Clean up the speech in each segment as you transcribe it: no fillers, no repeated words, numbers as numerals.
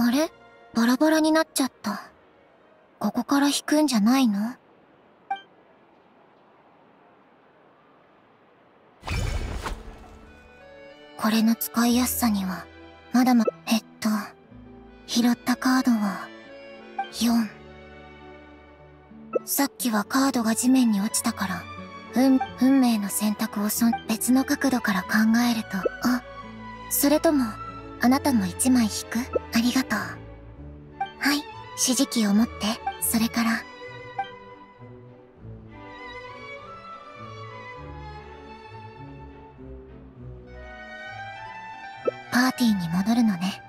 あれ？バラバラになっちゃった。ここから弾くんじゃないの？これの使いやすさには、まだ拾ったカードは、4。さっきはカードが地面に落ちたから、運命の選択を別の角度から考えると、それとも、あなたも1枚引く？ありがとう。はい、指示器を持って、それから。パーティーに戻るのね。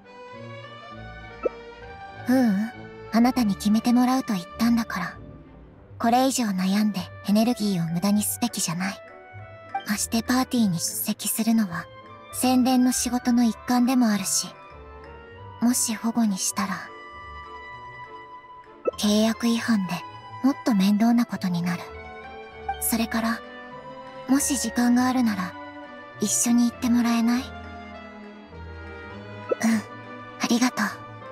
あなたに決めてもらうと言ったんだから。これ以上悩んでエネルギーを無駄にすべきじゃない。ましてパーティーに出席するのは、宣伝の仕事の一環でもあるし、もし保護にしたら、契約違反でもっと面倒なことになる。それから、もし時間があるなら、一緒に行ってもらえない？ありがとう。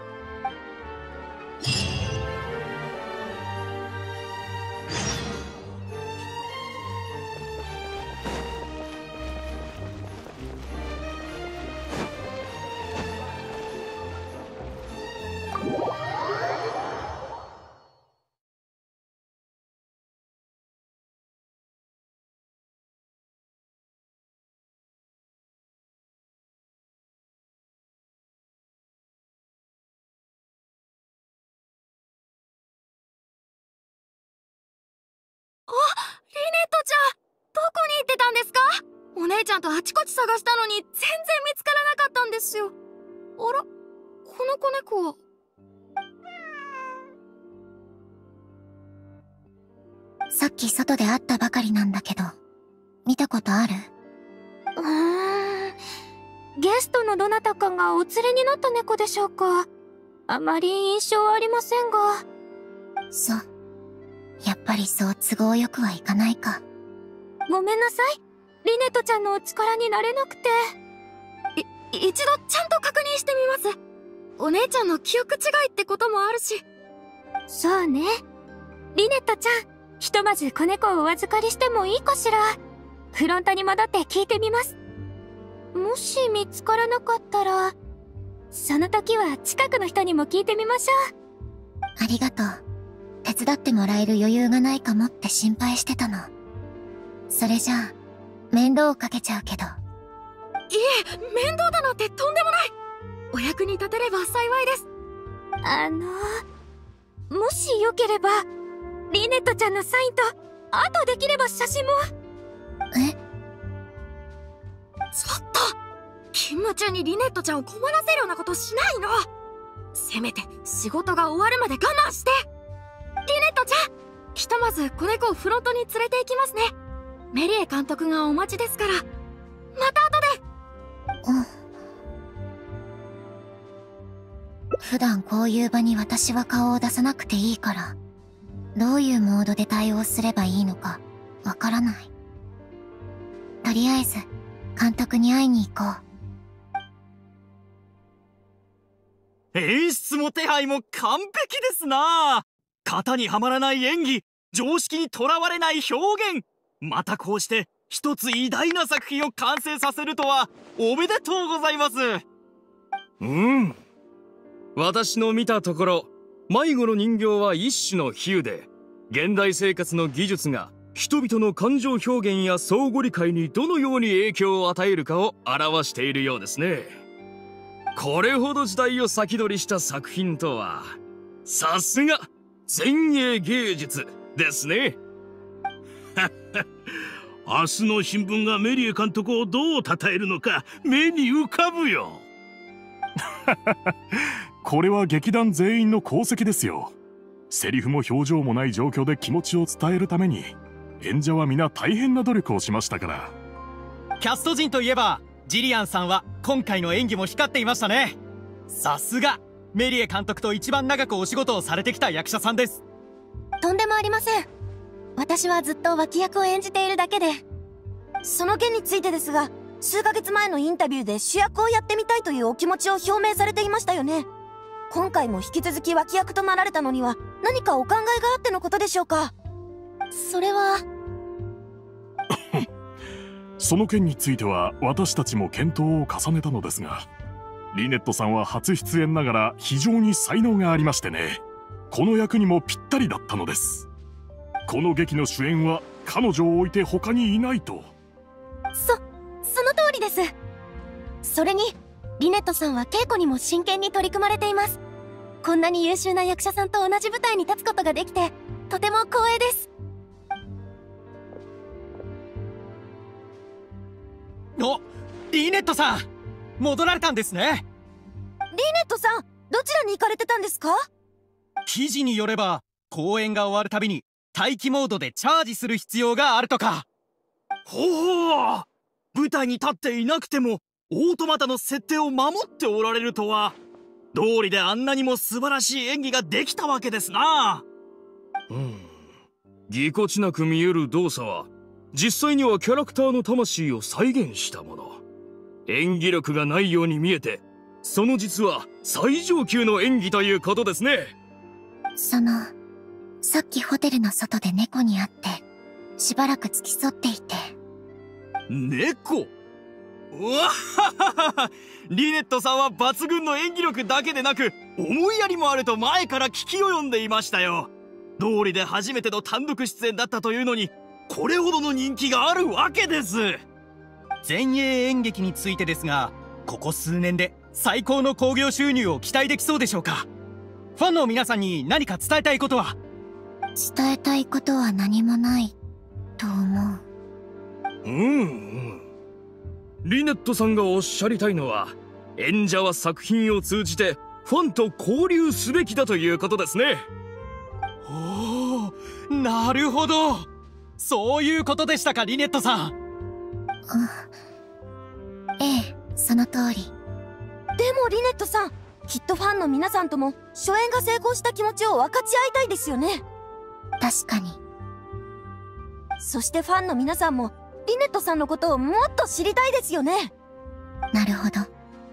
リネットちゃん、どこに行ってたんですか？お姉ちゃんとあちこち探したのに全然見つからなかったんですよ。あら、この子猫は。 さっき外で会ったばかりなんだけど、見たことある？ ゲストのどなたかがお連れになった猫でしょうか？あまり印象はありませんが。 そう。やっぱりそう都合よくはいかないか。 ごめんなさい。リネットちゃんのお力になれなくて。一度ちゃんと確認してみます。お姉ちゃんの記憶違いってこともあるし。そうね。リネットちゃん、ひとまず子猫をお預かりしてもいいかしら。フロントに戻って聞いてみます。もし見つからなかったら、その時は近くの人にも聞いてみましょう。 ありがとう。手伝ってもらえる余裕がないかもって心配してたの。それじゃあ、面倒をかけちゃうけど。 いえ、面倒だなんてとんでもない。お役に立てれば幸いです。もしよければ、リネットちゃんのサインと、あとできれば写真も。ちょっと、勤務中にリネットちゃんを困らせるようなことしないの。せめて仕事が終わるまで我慢して。リネットちゃん、ひとまず子猫をフロントに連れて行きますね。メリエ監督がお待ちですから。また後で。 普段こういう場に私は顔を出さなくていいから、どういうモードで対応すればいいのかわからない。とりあえず監督に会いに行こう。演出も手配も完璧ですな。型にはまらない演技、常識にとらわれない表現、またこうして一つ偉大な作品を完成させるとはおめでとうございます。 私の見たところ、迷子の人形は一種の比喩で、現代生活の技術が人々の感情表現や相互理解にどのように影響を与えるかを表しているようですね。これほど時代を先取りした作品とは、さすが前衛芸術ですね。 明日の新聞がメリエ監督をどう称えるのか目に浮かぶよ。 これは劇団全員の功績ですよ。セリフも表情もない状況で気持ちを伝えるために演者は皆大変な努力をしましたから。 キャスト陣といえばジリアンさんは今回の演技も光っていましたね。さすがメリエ監督と一番長くお仕事をされてきた役者さんです。 とんでもありません。私はずっと脇役を演じているだけで。その件についてですが、数ヶ月前のインタビューで主役をやってみたいというお気持ちを表明されていましたよね。 今回も引き続き脇役となられたのには何かお考えがあってのことでしょうか？それはその件については私たちも検討を重ねたのですが、リネットさんは初出演ながら非常に才能がありましてね、この役にもぴったりだったのです。この劇の主演は彼女を置いて他にいないと。 その通りです。それにリネットさんは稽古にも真剣に取り組まれています。こんなに優秀な役者さんと同じ舞台に立つことができてとても光栄です。 お、リネットさん戻られたんですね。 リネットさん、どちらに行かれてたんですか？ 記事によれば公演が終わるたびに待機モードでチャージする必要があるとか。ほう、舞台に立っていなくてもオートマタの設定を守っておられるとは、道理であんなにも素晴らしい演技ができたわけですな。 ぎこちなく見える動作は実際にはキャラクターの魂を再現したもの。演技力がないように見えて、その実は最上級の演技ということですね。 さっきホテルの外で猫に会ってしばらく付き添っていて。 猫？うわはは、リネットさんは抜群の演技力だけでなく思いやりもあると前から聞き及んでいましたよ。道理で初めての単独出演だったというのにこれほどの人気があるわけです。前衛演劇についてですが、ここ数年で最高の興行収入を期待できそうでしょうか？ファンの皆さんに何か伝えたいことは？ 伝えたいことは何もないと思う。 リネットさんがおっしゃりたいのは、演者は作品を通じてファンと交流すべきだということですね。 おお、なるほど、そういうことでしたか、リネットさん。 ええ、その通り。 でもリネットさん、きっとファンの皆さんとも初演が成功した気持ちを分かち合いたいですよね。 確かに。 そしてファンの皆さんもリネットさんのことをもっと知りたいですよね。 なるほど。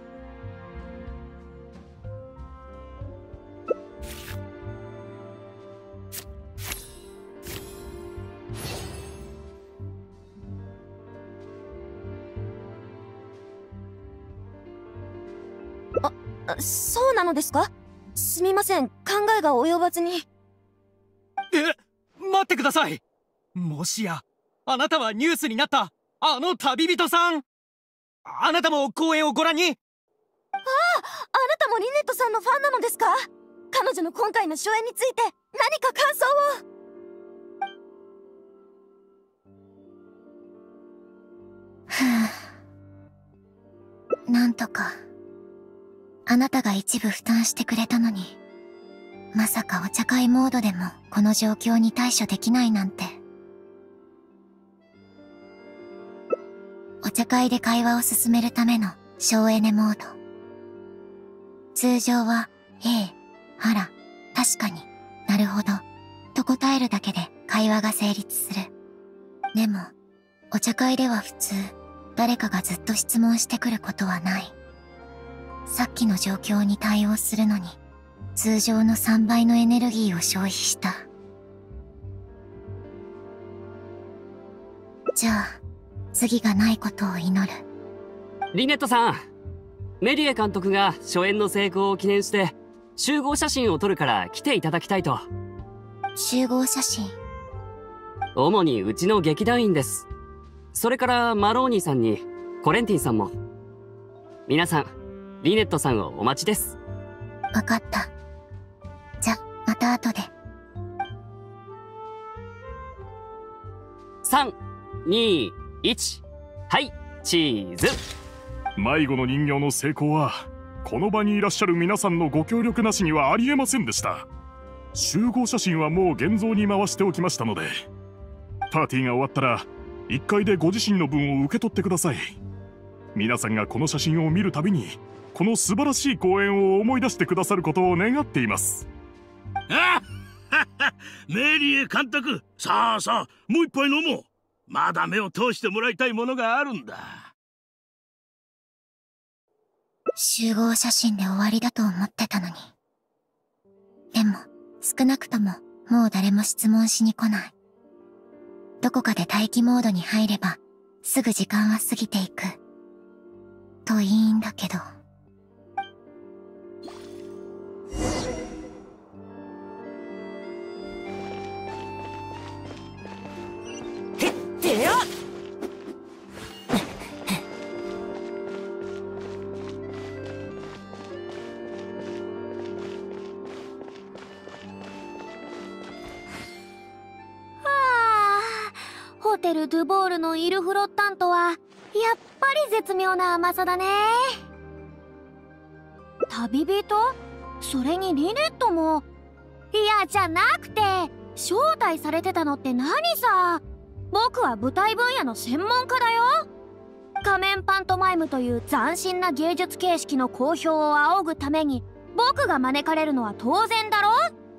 そうなのですか？すみません、考えが及ばずに。 待ってください。もしやあなたはニュースになったあの旅人さん。あなたも公演をご覧に？ あなたもリネットさんのファンなのですか？彼女の今回の初演について何か感想を。なんとかあなたが一部負担してくれたのに、まさかお茶会モードでもこの状況に対処できないなんて。お茶会で会話を進めるための省エネモード。通常はあら、確かに、なるほどと答えるだけで会話が成立する。でもお茶会では普通誰かがずっと質問してくることはない。さっきの状況に対応するのに通常の3倍のエネルギーを消費した。じゃあ次がないことを祈る。 リネットさん、メリエ監督が初演の成功を記念して集合写真を撮るから来ていただきたいと。 集合写真？ 主にうちの劇団員です。それからマローニーさんにコレンティンさんも。皆さんリネットさんをお待ちです。 わかった。じゃ、また後で。 3、2、1、はい、チーズ。 迷子の人形の成功はこの場にいらっしゃる皆さんのご協力なしにはありえませんでした。集合写真はもう現像に回しておきましたので、パーティーが終わったら1階でご自身の分を受け取ってください。皆さんがこの写真を見るたびにこの素晴らしい公演を思い出してくださることを願っています。 メリエ監督、さあさあ、もう一杯飲もう。まだ目を通してもらいたいものがあるんだ。 集合写真で終わりだと思ってたのに。 でも、少なくとも、もう誰も質問しに来ない。どこかで待機モードに入れば、すぐ時間は過ぎていく。といいんだけど。 てやホテル・ドゥボールのイルフロッタントはやっぱり絶妙な甘さだね。旅人？それにリネットも。いや、じゃなくて招待されてたのって何さ。僕は舞台分野の専門家だよ。仮面パントマイムという斬新な芸術形式の好評を仰ぐために僕が招かれるのは当然だろ。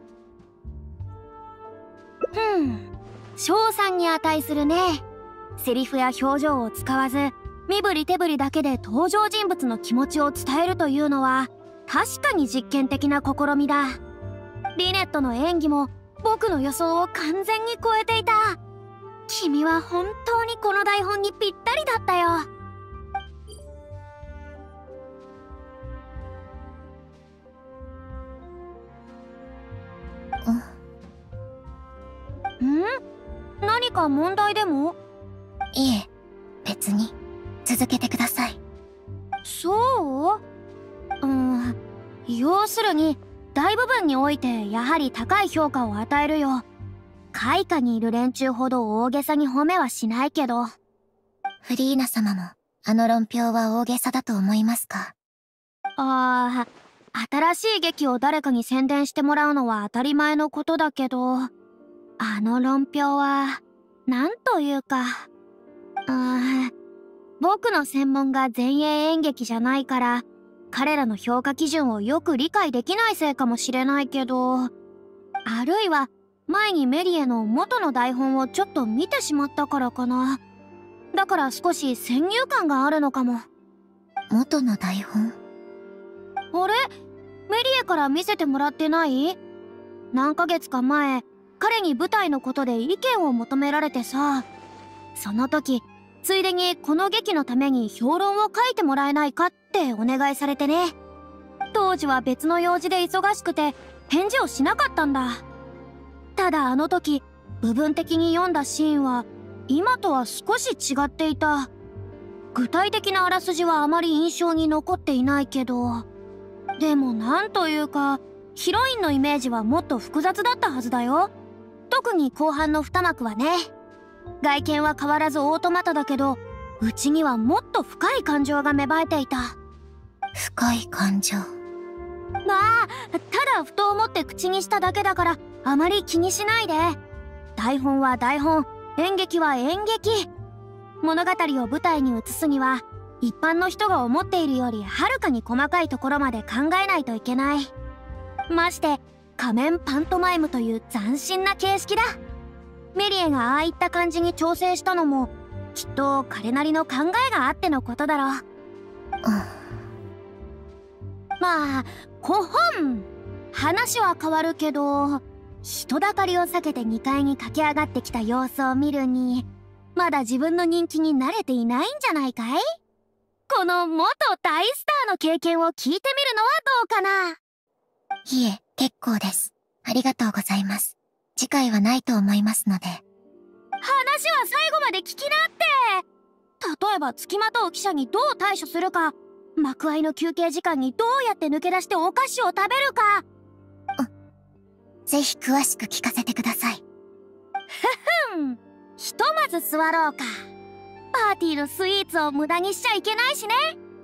称賛に値するね。セリフや表情を使わず身振り手振りだけで登場人物の気持ちを伝えるというのは確かに実験的な試みだ。リネットの演技も僕の予想を完全に超えていた。君は本当にこの台本にぴったりだったよ。何か問題でも？ いえ、別に。続けてください。 そう？要するに大部分においてやはり高い評価を与えるよ。開花にいる連中ほど大げさに褒めはしないけど。 フリーナ様もあの論評は大げさだと思いますか？ 新しい劇を誰かに宣伝してもらうのは当たり前のことだけど、あの論評はなんというか、僕の専門が前衛演劇じゃないから彼らの評価基準をよく理解できないせいかもしれないけど、あるいは前にメリエの元の台本をちょっと見てしまったからかな。だから少し先入観があるのかも。 元の台本？ あれ？メリエから見せてもらってない？何ヶ月か前彼に舞台のことで意見を求められてさ、その時ついでにこの劇のために評論を書いてもらえないかってお願いされてね。当時は別の用事で忙しくて返事をしなかったんだ。ただあの時部分的に読んだシーンは今とは少し違っていた。具体的なあらすじはあまり印象に残っていないけど、でもなんというかヒロインのイメージはもっと複雑だったはずだよ。特に後半の2幕はね。外見は変わらずオートマトだけど内にはもっと深い感情が芽生えていた。 深い感情？ まあただふと思って口にしただけだからあまり気にしないで。台本は台本、演劇は演劇。物語を舞台に移すには一般の人が思っているよりはるかに細かいところまで考えないといけない。まして仮面パントマイムという斬新な形式だ。メリエがああいった感じに調整したのもきっと彼なりの考えがあってのことだろう。まあ古本話は変わるけど、人だかりを避けて2階に駆け上がってきた様子を見るにまだ自分の人気に慣れていないんじゃないかい？この元大スターの経験を聞いてみるのはどうかな？ いえ、結構です。ありがとうございます。次回はないと思いますので。 話は最後まで聞きなって。例えば付きまとう記者にどう対処するか、幕間の休憩時間にどうやって抜け出してお菓子を食べるか。 ぜひ詳しく聞かせてください。 ひとまず座ろうか。パーティーのスイーツを無駄にしちゃいけないしね。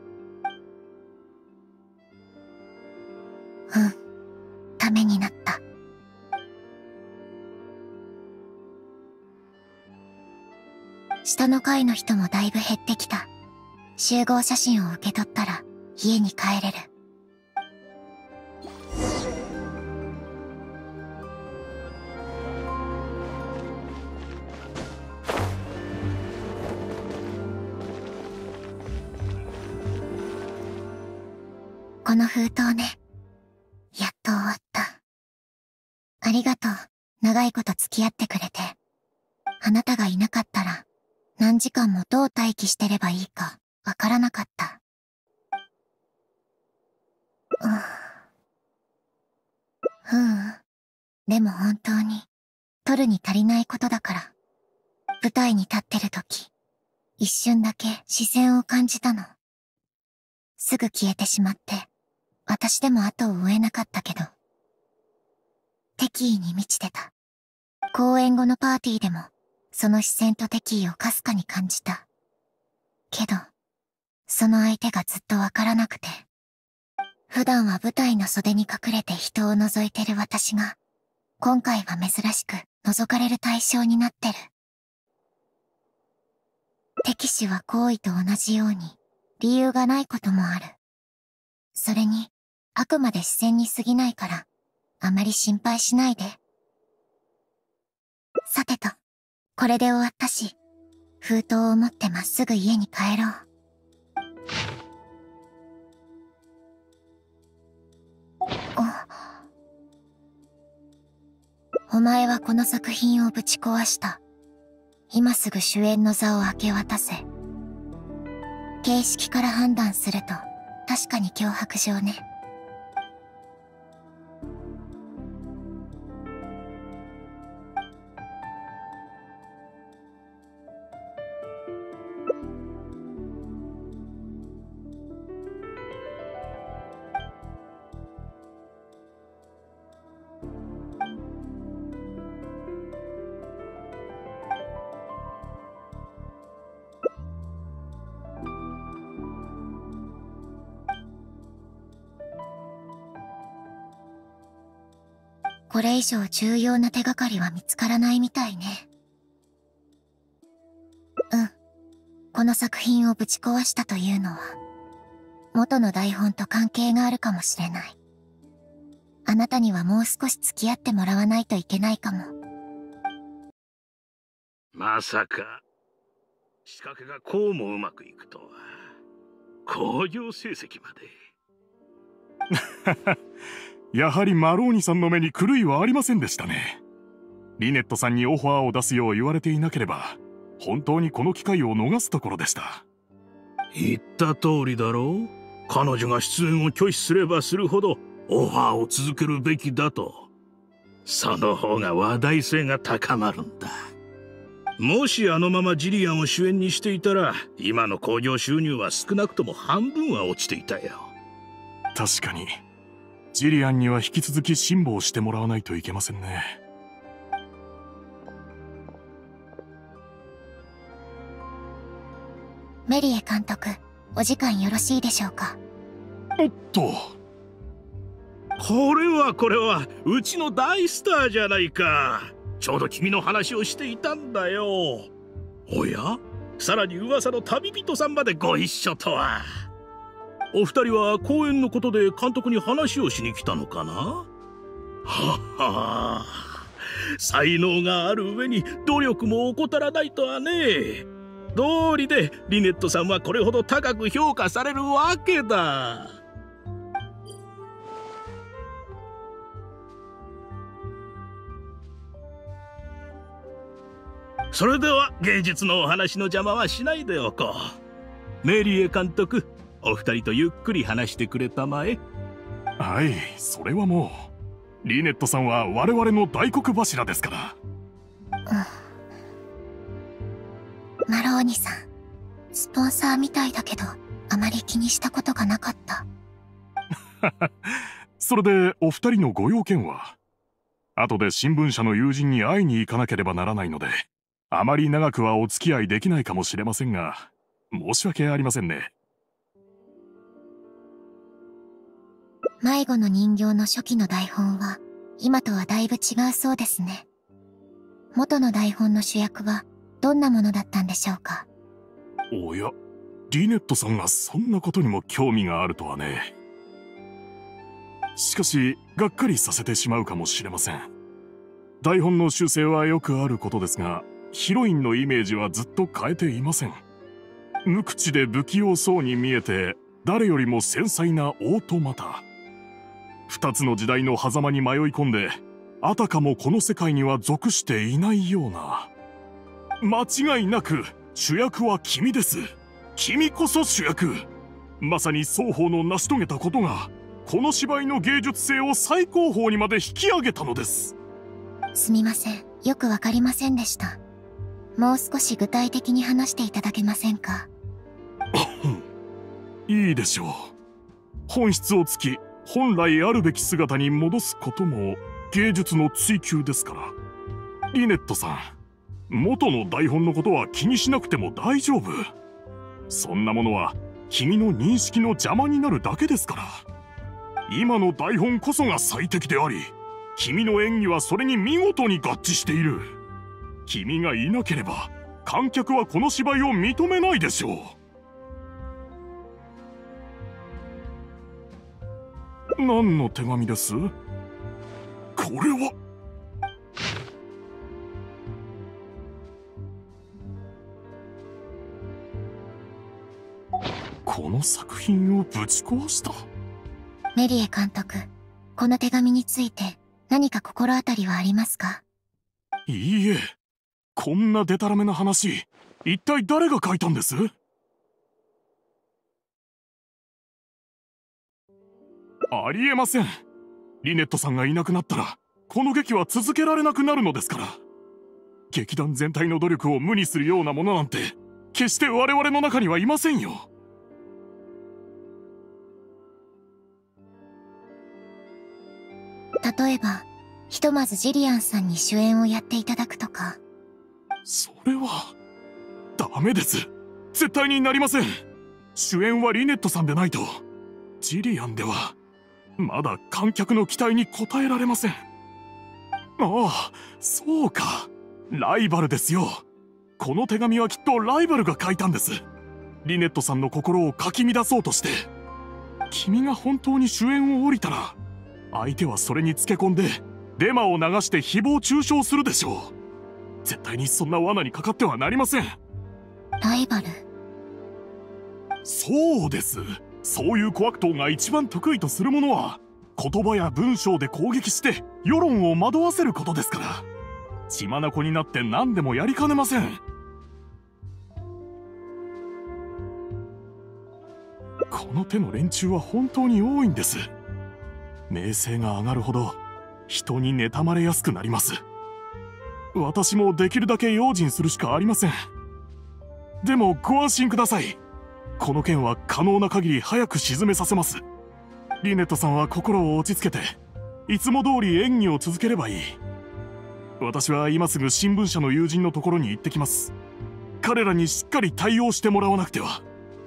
ためになった。下の階の人もだいぶ減ってきた。集合写真を受け取ったら家に帰れる。この封筒ね。やっと終わった。 ありがとう。長いこと付き合ってくれて。あなたがいなかったら、何時間もどう待機してればいいか、わからなかった。でも本当に、取るに足りないことだから。舞台に立ってる時、一瞬だけ視線を感じたの。すぐ消えてしまって、私でも後を追えなかったけど。敵意に満ちてた。公演後のパーティーでも、その視線と敵意をかすかに感じた。けど、その相手がずっとわからなくて。普段は舞台の袖に隠れて人を覗いてる私が、今回は珍しく覗かれる対象になってる。敵視は行為と同じように、理由がないこともある。それに、あくまで視線に過ぎないから、あまり心配しないで。さてと、これで終わったし、封筒を持ってまっすぐ家に帰ろう。お前はこの作品をぶち壊した。今すぐ主演の座を明け渡せ。形式から判断すると、確かに脅迫状ね。これ以上重要な手がかりは見つからないみたいね。この作品をぶち壊したというのは、元の台本と関係があるかもしれない。あなたにはもう少し付き合ってもらわないといけないかも。 まさか、仕掛けがこうもうまくいくとは。興行成績まで。 やはりマローニさんの目に狂いはありませんでしたね。リネットさんにオファーを出すよう言われていなければ、本当にこの機会を逃すところでした。 言った通りだろう。彼女が出演を拒否すればするほどオファーを続けるべきだと。その方が話題性が高まるんだ。もしあのままジリアンを主演にしていたら、今の興行収入は少なくとも半分は落ちていたよ。 確かにジリアンには引き続き辛抱してもらわないといけませんね。 メリエ監督、お時間よろしいでしょうか。 おっと、 これはうちの大スターじゃないか。ちょうど君の話をしていたんだよ。おや、さらに噂の旅人さんまでご一緒とは。お二人は公演のことで監督に話をしに来たのかな。はは才能がある上に努力も怠らないとはね。道理でリネットさんはこれほど高く評価されるわけだ。それでは芸術のお話の邪魔はしないでおこう。メリエ監督、お二人とゆっくり話してくれたまえ。 はい、それはもうリネットさんは我々の大黒柱ですから。 マローニさん、スポンサーみたいだけどあまり気にしたことがなかった。 それでお二人のご用件は？後で新聞社の友人に会いに行かなければならないので、あまり長くはお付き合いできないかもしれませんが、申し訳ありませんね。 迷子の人形の初期の台本は今とはだいぶ違うそうですね。元の台本の主役はどんなものだったんでしょうか。 おや、リネットさんがそんなことにも興味があるとはね。しかしがっかりさせてしまうかもしれません。台本の修正はよくあることですが、ヒロインのイメージはずっと変えていません。無口で不器用そうに見えて、誰よりも繊細なオートマタ。二つの時代の狭間に迷い込んで、 あたかもこの世界には属していないような。間違いなく主役は君です。君こそ主役。まさに双方の成し遂げたことがこの芝居の芸術性を最高峰にまで引き上げたのです。 すみません、よくわかりませんでした。もう少し具体的に話していただけませんか？ いいでしょう。本質をつき本来あるべき姿に戻すことも芸術の追求ですから。リネットさん、元の台本のことは気にしなくても大丈夫。そんなものは君の認識の邪魔になるだけですから。今の台本こそが最適であり、君の演技はそれに見事に合致している。君がいなければ観客はこの芝居を認めないでしょう。何の手紙です？これは。この作品をぶち壊した？ メリエ監督、この手紙について何か心当たりはありますか？ いいえ、こんなデタラメな話、一体誰が書いたんです？ありえません。リネットさんがいなくなったらこの劇は続けられなくなるのですから。劇団全体の努力を無にするようなものなんて決して我々の中にはいませんよ。 例えば、ひとまずジリアンさんに主演をやっていただくとか。 それはダメです。絶対になりません。主演はリネットさんでないとジリアンではまだ観客の期待に応えられません。ああ、そうか、ライバルですよ。この手紙はきっとライバルが書いたんです。リネットさんの心をかき乱そうとして。君が本当に主演を降りたら相手はそれにつけ込んでデマを流して誹謗中傷するでしょう。絶対にそんな罠にかかってはなりません。 ライバル？ そうです。そういう小悪党が一番得意とするものは言葉や文章で攻撃して世論を惑わせることですから。血眼になって何でもやりかねません。この手の連中は本当に多いんです。名声が上がるほど人に妬まれやすくなります。私もできるだけ用心するしかありません。でもご安心ください。この件は可能な限り早く鎮めさせます。リネットさんは心を落ち着けていつも通り演技を続ければいい。私は今すぐ新聞社の友人のところに行ってきます。彼らにしっかり対応してもらわなくては。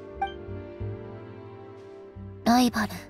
ライバル。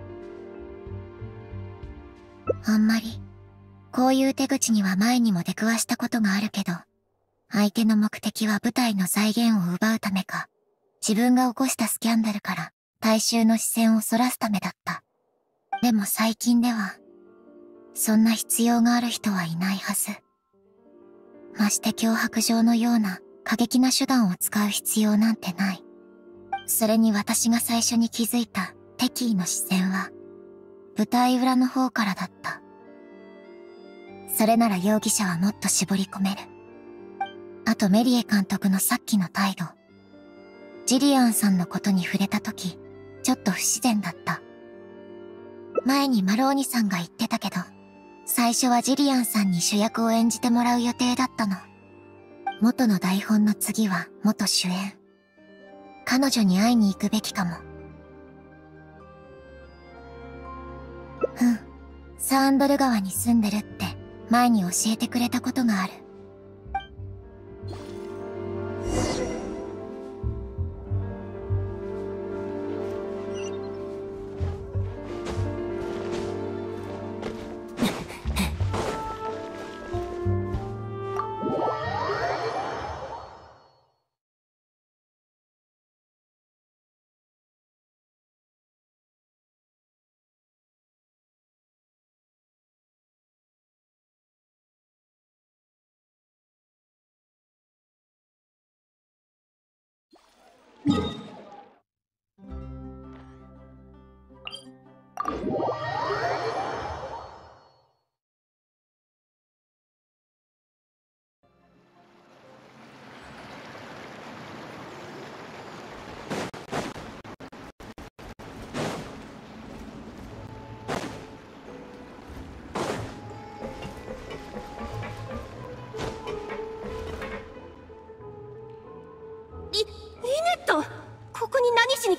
あんまりこういう手口には前にも出くわしたことがあるけど、相手の目的は舞台の財源を奪うためか、自分が起こしたスキャンダルから大衆の視線をそらすためだった。でも最近ではそんな必要がある人はいないはず。まして脅迫状のような過激な手段を使う必要なんてない。それに私が最初に気づいた敵意の視線は舞台裏の方からだった。それなら容疑者はもっと絞り込める。あとメリエ監督のさっきの態度。ジリアンさんのことに触れた時、ちょっと不自然だった。前にマローニさんが言ってたけど、最初はジリアンさんに主役を演じてもらう予定だったの。元の台本の次は元主演。彼女に会いに行くべきかも。サーンドル川に住んでるって前に教えてくれたことがある。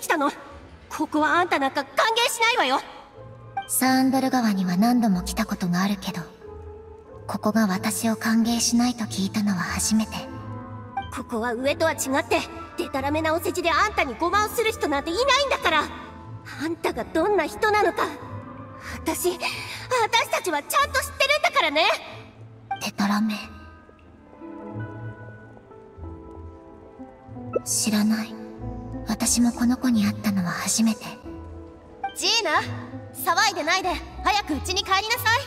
来たの？ここはあんたなんか歓迎しないわよ。 サーンドル川には何度も来たことがあるけど、ここが私を歓迎しないと聞いたのは初めて。 ここは上とは違ってデタラメなお世辞であんたにごまをする人なんていないんだから。あんたがどんな人なのか私たちはちゃんと知ってるんだからね。 デタラメ。知らない。私もこの子に会ったのは初めて。 ジーナ、騒いでないで早く家に帰りなさい。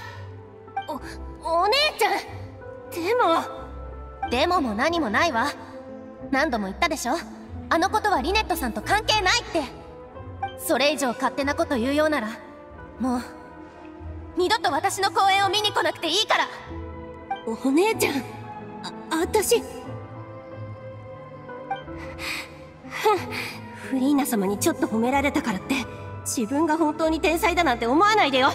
お姉ちゃん。でもも何もないわ。何度も言ったでしょ、あのことはリネットさんと関係ないって。それ以上勝手なこと言うようならもう二度と私の公演を見に来なくていいから。お姉ちゃん、私フリーナ様にちょっと褒められたからって自分が本当に天才だなんて思わないでよ。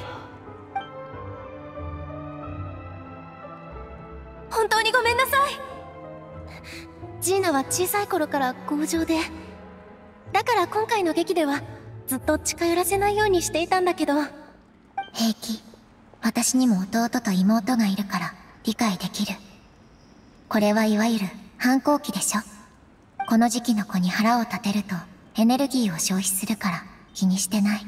本当にごめんなさい。ジーナは小さい頃から強情で、だから今回の劇ではずっと近寄らせないようにしていたんだけど。 平気。私にも弟と妹がいるから理解できる。これはいわゆる反抗期でしょ。この時期の子に腹を立てるとエネルギーを消費するから気にしてない。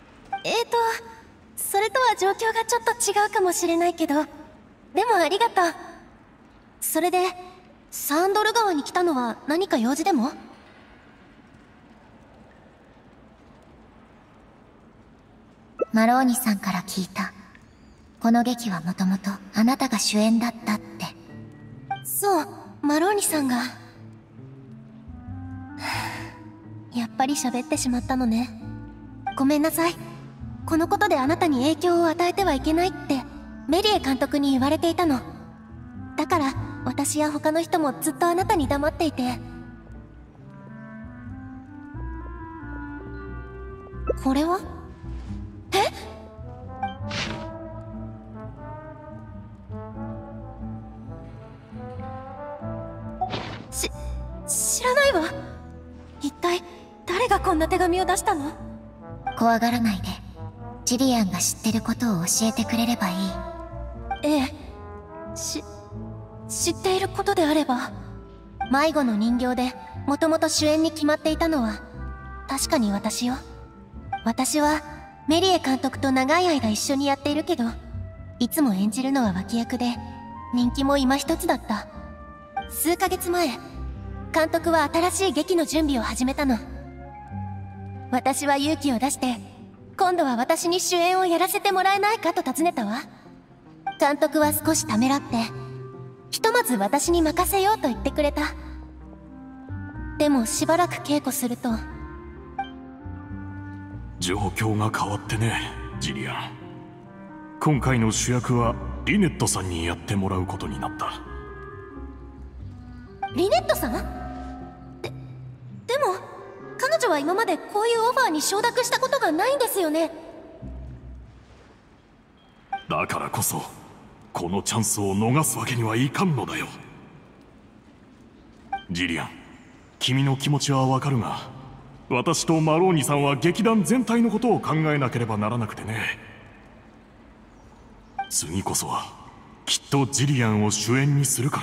それとは状況がちょっと違うかもしれないけど、でもありがとう。それでサーンドル川に来たのは何か用事でも？ マローニさんから聞いた。この劇はもともとあなたが主演だったって。 そう、マローニさんが。やっぱり喋ってしまったのね。ごめんなさい。このことであなたに影響を与えてはいけないってメリエ監督に言われていたの。だから私や他の人もずっとあなたに黙っていて。これは？知らないわ。一体誰がこんな手紙を出したの？ 怖がらないで。ジリアンが知ってることを教えてくれればいい。 ええ、知っていることであれば。迷子の人形でもともと主演に決まっていたのは確かに私よ。私はメリエ監督と長い間一緒にやっているけど、いつも演じるのは脇役で人気も今一つだった。数ヶ月前、監督は新しい劇の準備を始めたの。私は勇気を出して今度は私に主演をやらせてもらえないかと尋ねたわ。監督は少しためらってひとまず私に任せようと言ってくれた。でもしばらく稽古すると。 状況が変わってね、ジリアン。今回の主役はリネットさんにやってもらうことになった。 リネットさん？でも彼女は今までこういうオファーに承諾したことがないんですよね。 だからこそこのチャンスを逃すわけにはいかんのだよ。ジリアン、君の気持ちはわかるが、私とマローニさんは劇団全体のことを考えなければならなくてね。次こそはきっとジリアンを主演にするから。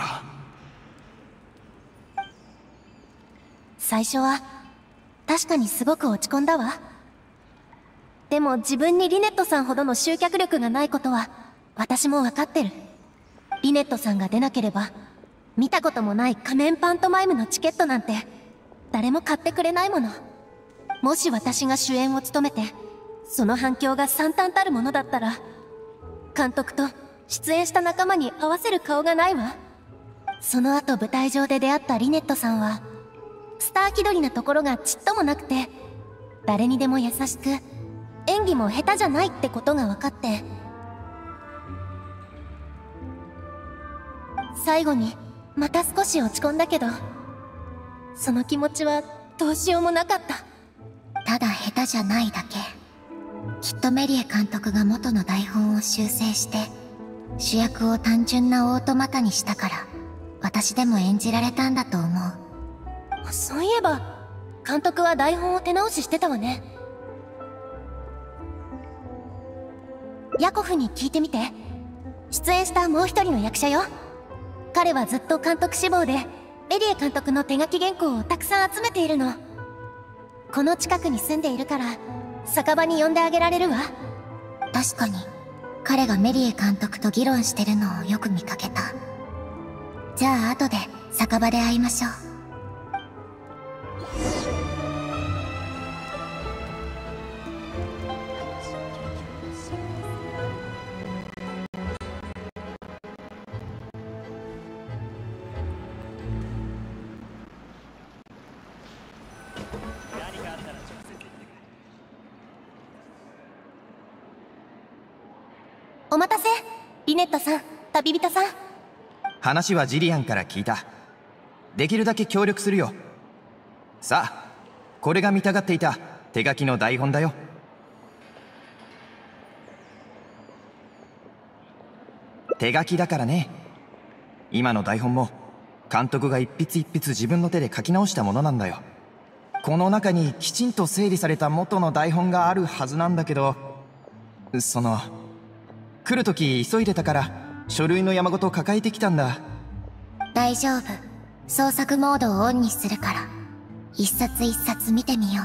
最初は確かにすごく落ち込んだわ。でも自分にリネットさんほどの集客力がないことは私も分かってる。リネットさんが出なければ見たこともない仮面パントマイムのチケットなんて誰も買ってくれないもの。もし私が主演を務めてその反響が惨憺たるものだったら、監督と出演した仲間に合わせる顔がないわ。その後舞台上で出会ったリネットさんはスター気取りなところがちっともなくて、誰にでも優しく演技も下手じゃないってことが分かって、最後にまた少し落ち込んだけど、その気持ちはどうしようもなかった。 ただ下手じゃないだけ。きっとメリエ監督が元の台本を修正して主役を単純なオートマタにしたから、私でも演じられたんだと思う。 そういえば監督は台本を手直ししてたわね。ヤコフに聞いてみて。出演したもう一人の役者よ。彼はずっと監督志望でメリエ監督の手書き原稿をたくさん集めているの。この近くに住んでいるから酒場に呼んであげられるわ。 確かに彼がメリエ監督と議論してるのをよく見かけた。じゃあ後で酒場で会いましょう。 お待たせ、リネットさん、旅人さん。 話はジリアンから聞いた。できるだけ協力するよ。さあ、これが見たがっていた手書きの台本だよ。手書きだからね。今の台本も監督が一筆一筆自分の手で書き直したものなんだよ。この中にきちんと整理された元の台本があるはずなんだけど、来る時急いでたから書類の山ごと抱えてきたんだ。 大丈夫。創作モードをオンにするから一冊一冊見てみよう。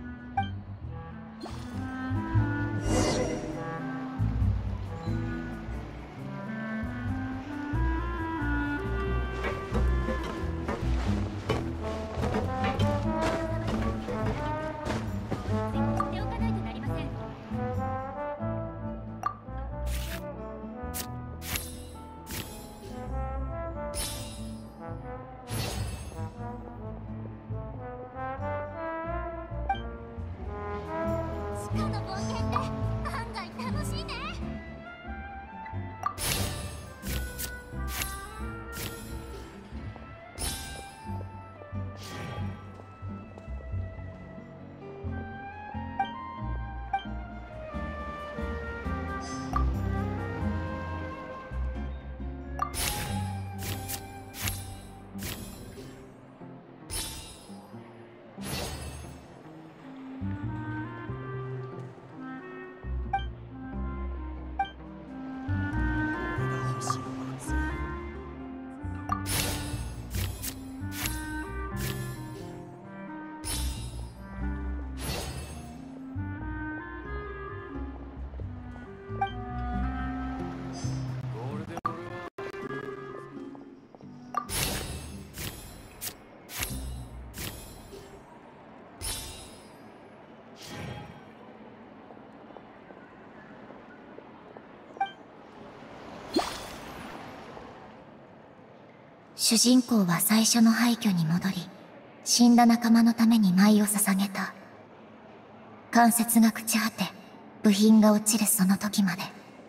主人公は最初の廃墟に戻り、死んだ仲間のために舞を捧げた。関節が朽ち果て、部品が落ちるその時まで。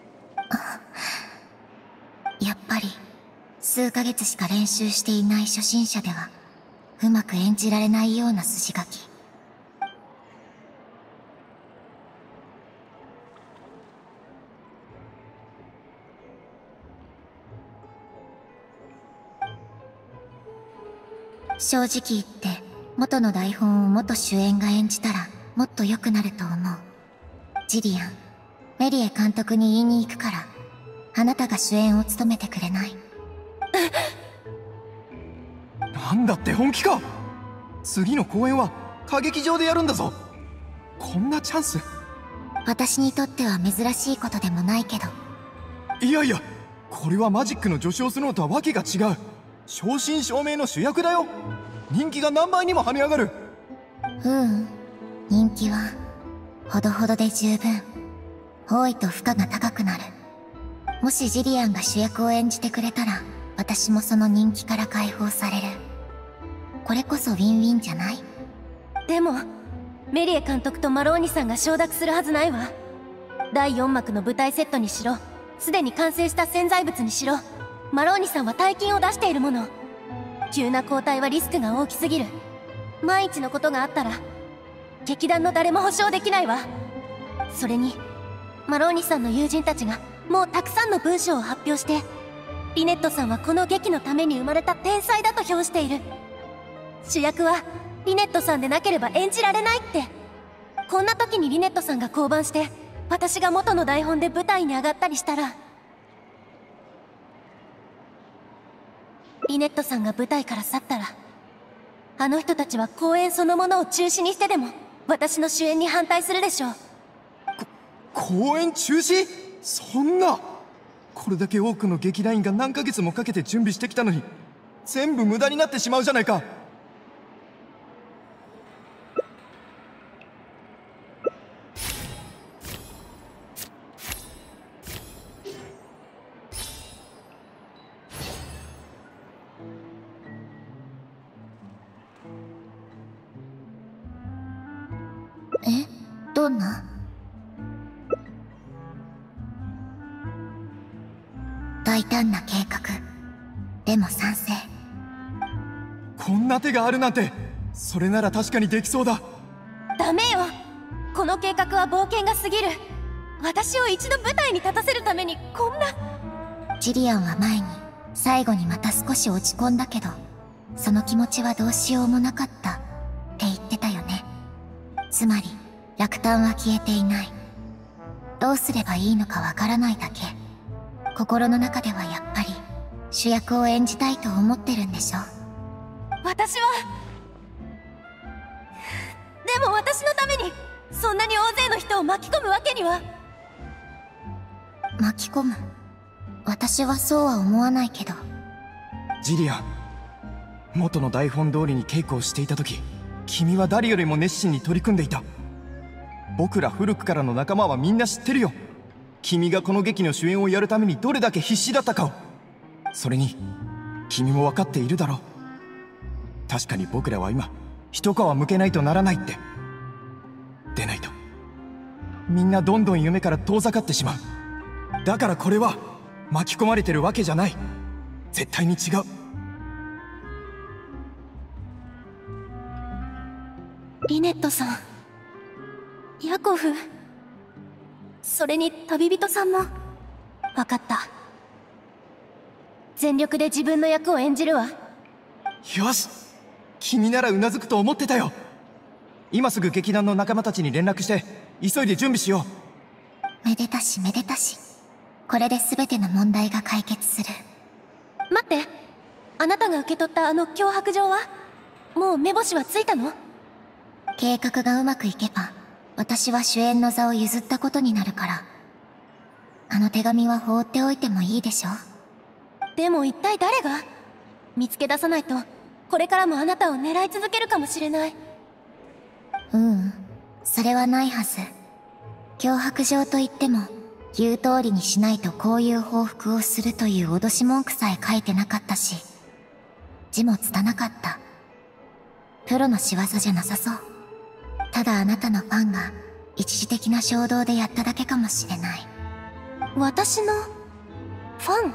やっぱり、数ヶ月しか練習していない初心者では、うまく演じられないような筋書き。正直言って、元の台本を元主演が演じたら、もっと良くなると思う。ジリアン、メリエ監督に言いに行くから、あなたが主演を務めてくれない？ なんだって本気か。次の公演は歌劇場でやるんだぞ。こんなチャンス。 私にとっては珍しいことでもないけど。 いやいや、これはマジックの序章スノーとはわけが違う。正真正銘の主役だよ。人気が何倍にも跳ね上がる。 人気はほどほどで十分。多いと負荷が高くなる。もしジリアンが主役を演じてくれたら、私もその人気から解放される。これこそウィンウィンじゃない？ でもメリエ監督とマローニさんが承諾するはずないわ。第4幕の舞台セットにしろ、すでに完成した潜在物にしろ、マローニさんは大金を出しているもの。急な交代はリスクが大きすぎる。万一のことがあったら劇団の誰も保証できないわ。それにマローニさんの友人たちがもうたくさんの文章を発表して、リネットさんはこの劇のために生まれた天才だと評している。主役はリネットさんでなければ演じられないって。こんな時にリネットさんが降板して私が元の台本で舞台に上がったりしたら、リネットさんが舞台から去ったら、あの人たちは公演そのものを中止にしてでも私の主演に反対するでしょう。 公演中止？そんな。これだけ多くの劇団員が何ヶ月もかけて準備してきたのに全部無駄になってしまうじゃないか。 どんな？大胆な計画。でも賛成。 こんな手があるなんて、それなら確かにできそうだ。 ダメよ。この計画は冒険が過ぎる。私を一度舞台に立たせるためにこんな。 ジリアンは前に最後にまた少し落ち込んだけど、その気持ちはどうしようもなかったって言ってたよね。つまり落胆は消えていない。どうすればいいのかわからないだけ。心の中ではやっぱり主役を演じたいと思ってるんでしょ。 私はでも私のためにそんなに大勢の人を巻き込むわけには。 巻き込む？私はそうは思わないけど。 ジリアン、元の台本通りに稽古をしていた時、君は誰よりも熱心に取り組んでいた。僕ら古くからの仲間はみんな知ってるよ。君がこの劇の主演をやるためにどれだけ必死だったかを。それに君も分かっているだろう。確かに僕らは今一皮むけないとならないって。でないとみんなどんどん夢から遠ざかってしまう。だからこれは巻き込まれてるわけじゃない。絶対に違う。 リネットさん、ヤコフ、それに旅人さんも。分かった。全力で自分の役を演じるわ。 よし、君ならうなずくと思ってたよ。今すぐ劇団の仲間たちに連絡して急いで準備しよう。めでたしめでたし。これで全ての問題が解決する。 待って、あなたが受け取ったあの脅迫状はもう目星はついたの？ 計画がうまくいけば私は主演の座を譲ったことになるから、あの手紙は放っておいてもいいでしょ。 でも一体誰が？見つけ出さないとこれからもあなたを狙い続けるかもしれない。 それはないはず。脅迫状といっても言う通りにしないとこういう報復をするという脅し文句さえ書いてなかったし、字も拙かった。プロの仕業じゃなさそう。ただあなたのファンが一時的な衝動でやっただけかもしれない。 私のファン？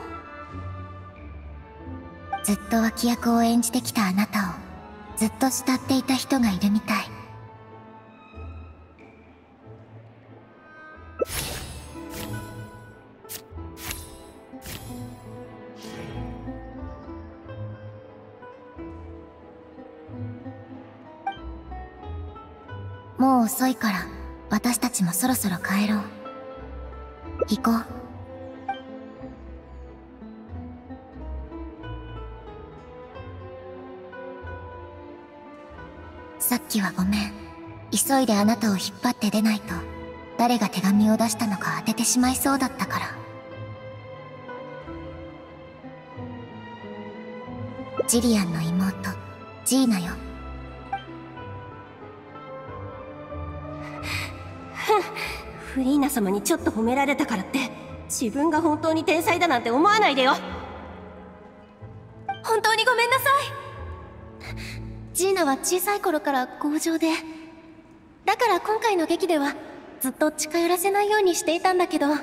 ずっと脇役を演じてきたあなたをずっと慕っていた人がいるみたい。もう遅いから私たちもそろそろ帰ろう。行こう。さっきはごめん。急いであなたを引っ張って出ないと誰が手紙を出したのか当ててしまいそうだったから。ジリアンの妹ジーナよ。 フリーナ様にちょっと褒められたからって自分が本当に天才だなんて思わないでよ。本当にごめんなさい。ジーナは小さい頃から強情で、だから今回の劇ではずっと近寄らせないようにしていたんだけど。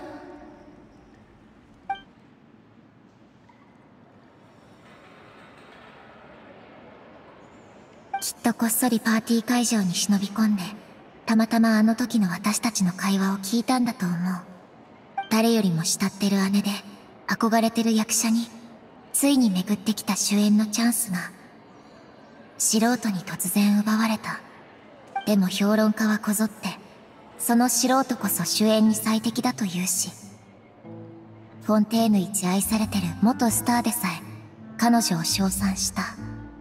きっとこっそりパーティー会場に忍び込んでたまたまあの時の私たちの会話を聞いたんだと思う。誰よりも慕ってる姉で憧れてる役者についに巡ってきた主演のチャンスが素人に突然奪われた。でも評論家はこぞって、その素人こそ主演に最適だと言うし、フォンテーヌ一愛されてる元スターでさえ、彼女を称賛した。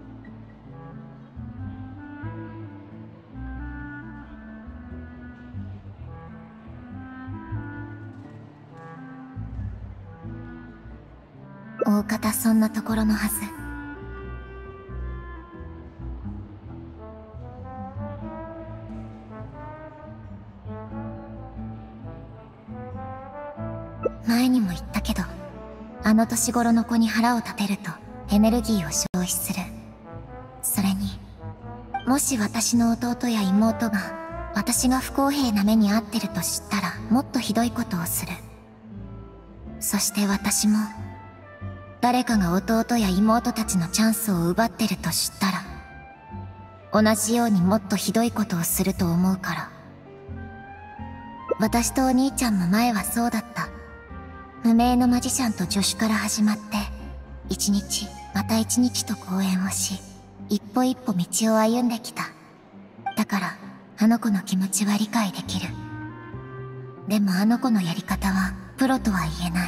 大方そんなところのはず。前にも言ったけど、あの年頃の子に腹を立てるとエネルギーを消費する。それに、もし私の弟や妹が私が不公平な目に遭ってると知ったらもっとひどいことをする。そして私も誰かが弟や妹たちのチャンスを奪ってると知ったら同じようにもっとひどいことをすると思うから。私とお兄ちゃんも前はそうだった。無名のマジシャンと助手から始まって一日また一日と講演をし、一歩一歩道を歩んできた。だからあの子の気持ちは理解できる。でもあの子のやり方はプロとは言えない。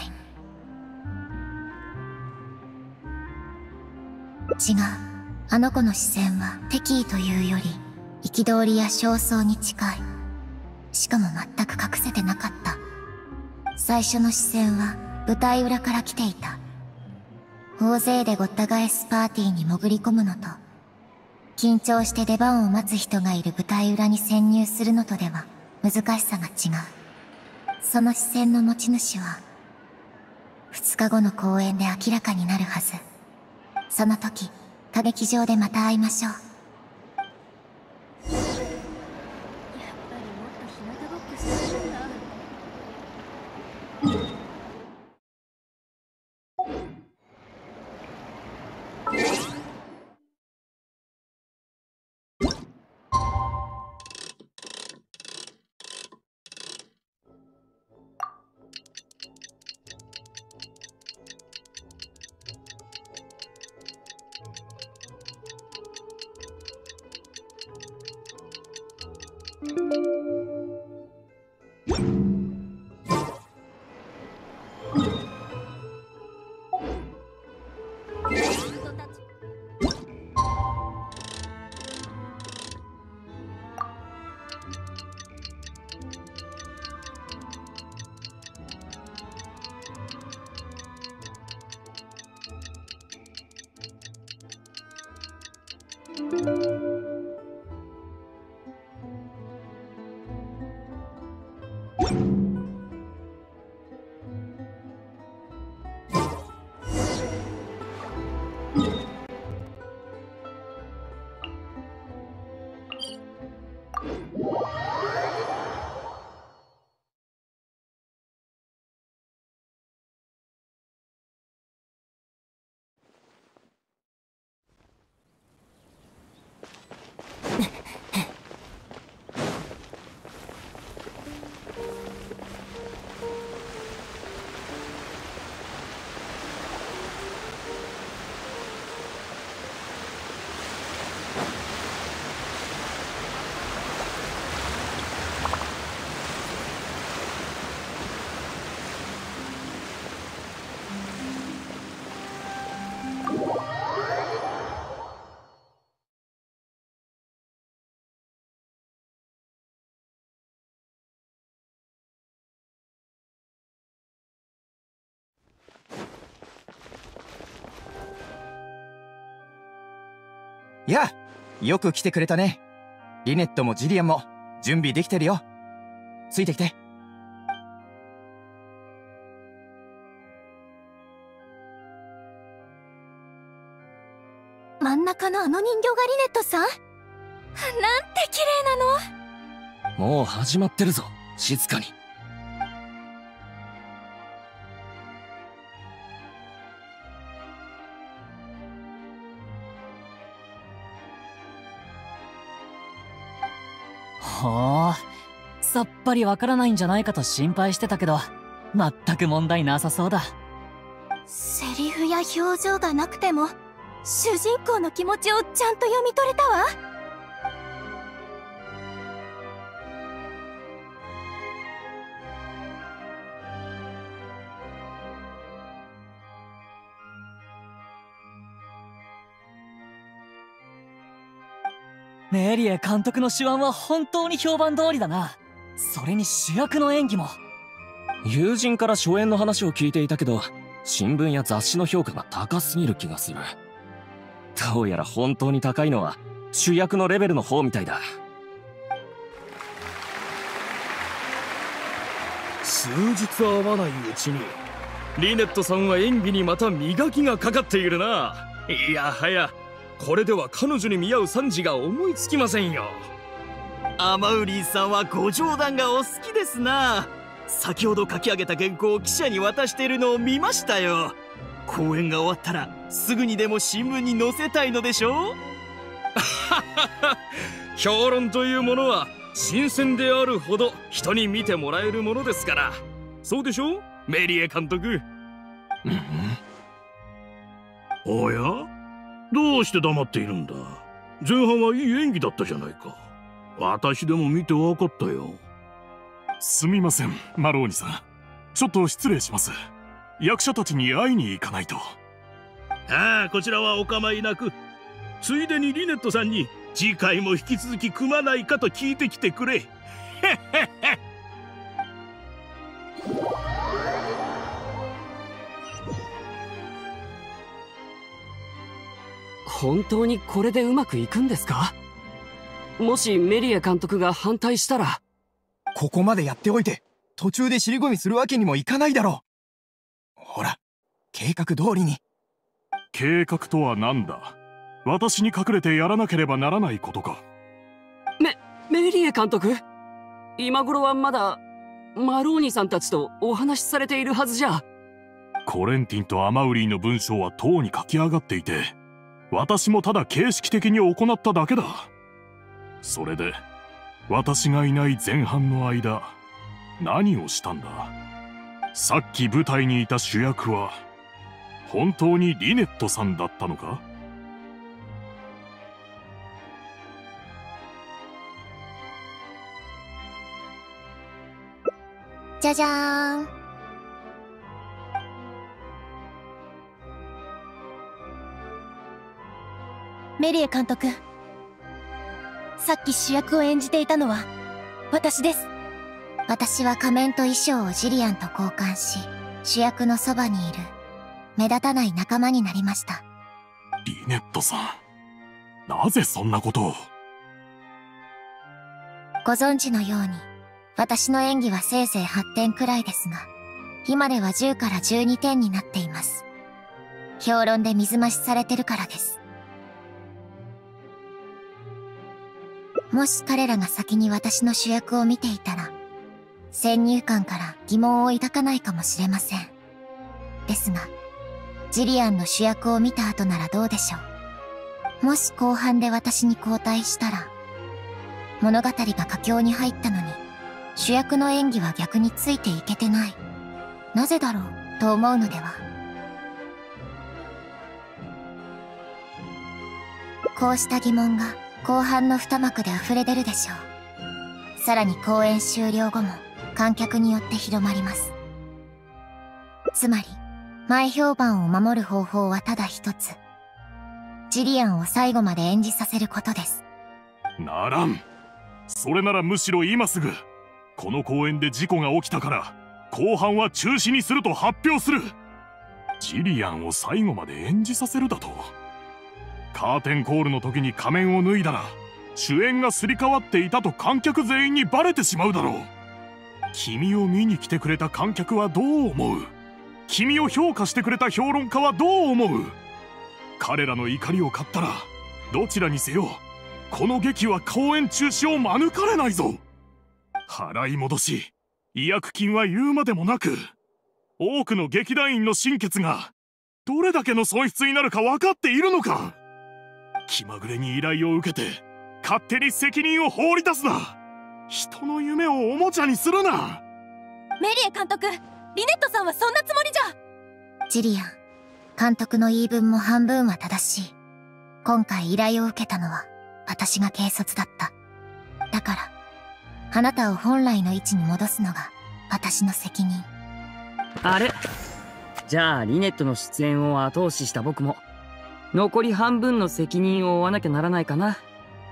違う。あの子の視線は敵意というより憤りや焦燥に近い。しかも全く隠せてなかった。最初の視線は舞台裏から来ていた。大勢でごった返すパーティーに潜り込むのと、緊張して出番を待つ人がいる舞台裏に潜入するのとでは難しさが違う。その視線の持ち主は2日後の公演で明らかになるはず。その時、歌劇場でまた会いましょう。 やあ、よく来てくれたね。リネットもジリアンも準備できてるよ。ついてきて。 真ん中のあの人形がリネットさん？なんて綺麗なの。 もう始まってるぞ。静かに。 ほう、さっぱりわからないんじゃないかと心配してたけど、全く問題なさそうだ。 セリフや表情がなくても主人公の気持ちをちゃんと読み取れたわ。 メリエ監督の手腕は本当に評判通りだな。それに主役の演技も。 友人から初演の話を聞いていたけど、新聞や雑誌の評価が高すぎる気がする。どうやら本当に高いのは主役のレベルの方みたいだ。 数日会わないうちにリネットさんは演技にまた磨きがかかっているな。いやはやこれでは彼女に見合う賛辞が思いつきませんよ。 アマウリーさんはご冗談がお好きですな。先ほど書き上げた原稿を記者に渡しているのを見ましたよ。公演が終わったらすぐにでも新聞に載せたいのでしょう。 評論というものは新鮮であるほど人に見てもらえるものですから。そうでしょメリエ監督。 おや、どうして黙っているんだ。前半はいい演技だったじゃないか。私でも見て分かったよ。 すみません、マローニさん。ちょっと失礼します。役者たちに会いに行かないと。 ああ、こちらはお構いなく。ついでにリネットさんに次回も引き続き組まないかと聞いてきてくれ。 本当にこれでうまくいくんですか？もしメリエ監督が反対したら。 ここまでやっておいて途中で尻込みするわけにもいかないだろう。ほら、計画通りに。 計画とは何だ？私に隠れてやらなければならないことか。 メリエ監督、今頃はまだマローニさんたちとお話しされているはずじゃ。 コレンティンとアマウリーの文章はとうに書き上がっていて、私もただ形式的に行っただけだ。それで私がいない前半の間何をしたんだ？さっき舞台にいた主役は本当にリネットさんだったのか？ じゃじゃーん。 メリエ監督、さっき主役を演じていたのは私です。 私は仮面と衣装をジリアンと交換し、主役のそばにいる目立たない仲間になりました。 リネットさん、なぜそんなことを？ ご存知のように私の演技はせいぜい8点くらいですが、今では10から12点になっています。評論で水増しされてるからです。もし彼らが先に私の主役を見ていたら、先入観から疑問を抱かないかもしれません。ですが、ジリアンの主役を見た後ならどうでしょう。もし後半で私に交代したら、物語が佳境に入ったのに、主役の演技は逆についていけてない。なぜだろうと思うのでは。こうした疑問が後半の二幕で溢れ出るでしょう。さらに公演終了後も観客によって広まります。つまり、前評判を守る方法はただ一つ。ジリアンを最後まで演じさせることです。 ならん。それならむしろ今すぐ、この公演で事故が起きたから後半は中止にすると発表する。ジリアンを最後まで演じさせるだと？カーテンコールの時に仮面を脱いだら主演がすり替わっていたと観客全員にバレてしまうだろう。君を見に来てくれた観客はどう思う？君を評価してくれた評論家はどう思う？彼らの怒りを買ったらどちらにせよこの劇は公演中止を免れないぞ。払い戻し、違約金は言うまでもなく、多くの劇団員の心血がどれだけの損失になるか分かっているのか？気まぐれに依頼を受けて勝手に責任を放り出すな。人の夢をおもちゃにするな。 メリエ監督、リネットさんはそんなつもりじゃ。 ジリアン、 監督の言い分も半分は正しい。今回依頼を受けたのは私が軽率だった。だから、あなたを本来の位置に戻すのが私の責任。 あれ？じゃあリネットの出演を後押しした僕も残り半分の責任を負わなきゃならないかな。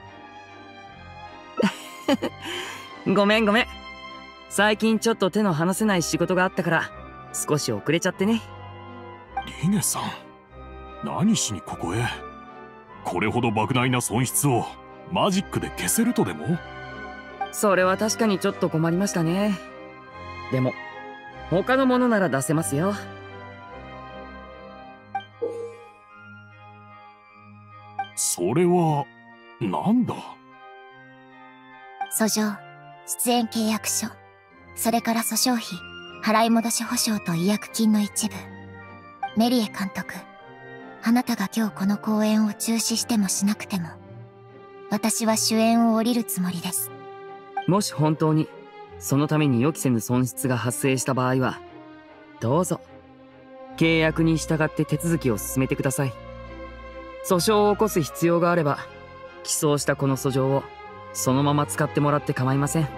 ごめん。最近ちょっと手の離せない仕事があったから少し遅れちゃってね。 リネさん、何しにここへ？これほど莫大な損失をマジックで消せるとでも？ それは確かにちょっと困りましたね。でも他のものなら出せますよ。 それはなんだ？ 訴状、出演契約書、それから訴訟費、払い戻し保証と違約金の一部。メリエ監督、あなたが今日この公演を中止してもしなくても、私は主演を降りるつもりです。 もし本当にそのために予期せぬ損失が発生した場合は、どうぞ契約に従って手続きを進めてください。訴訟を起こす必要があれば、起訴したこの訴状をそのまま使ってもらって構いません。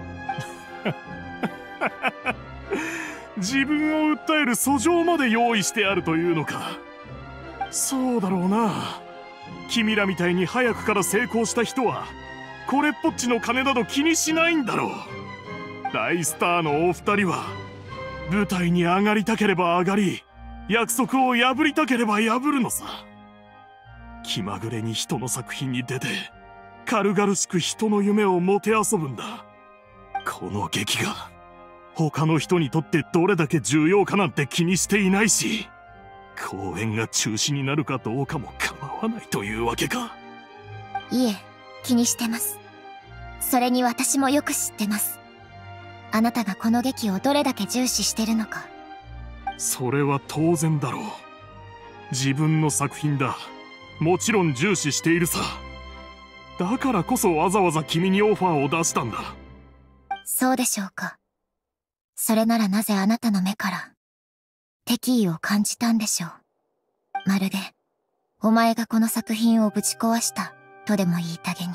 自分を訴える訴状まで用意してあるというのか。そうだろうな。君らみたいに早くから成功した人はこれっぽっちの金など気にしないんだろう。大スターのお二人は舞台に上がりたければ上がり、約束を破りたければ破るのさ。気まぐれに人の作品に出て軽々しく人の夢をもてあそぶんだ。この劇が他の人にとってどれだけ重要かなんて気にしていないし、公演が中止になるかどうかも構わないというわけか。 いえ、気にしてます。それに私もよく知ってます。あなたがこの劇をどれだけ重視してるのか。 それは当然だろう。自分の作品だ。もちろん重視しているさ。だからこそわざわざ君にオファーを出したんだ。 そうでしょうか。それならなぜあなたの目から敵意を感じたんでしょう。まるでお前がこの作品をぶち壊したとでも言いたげに。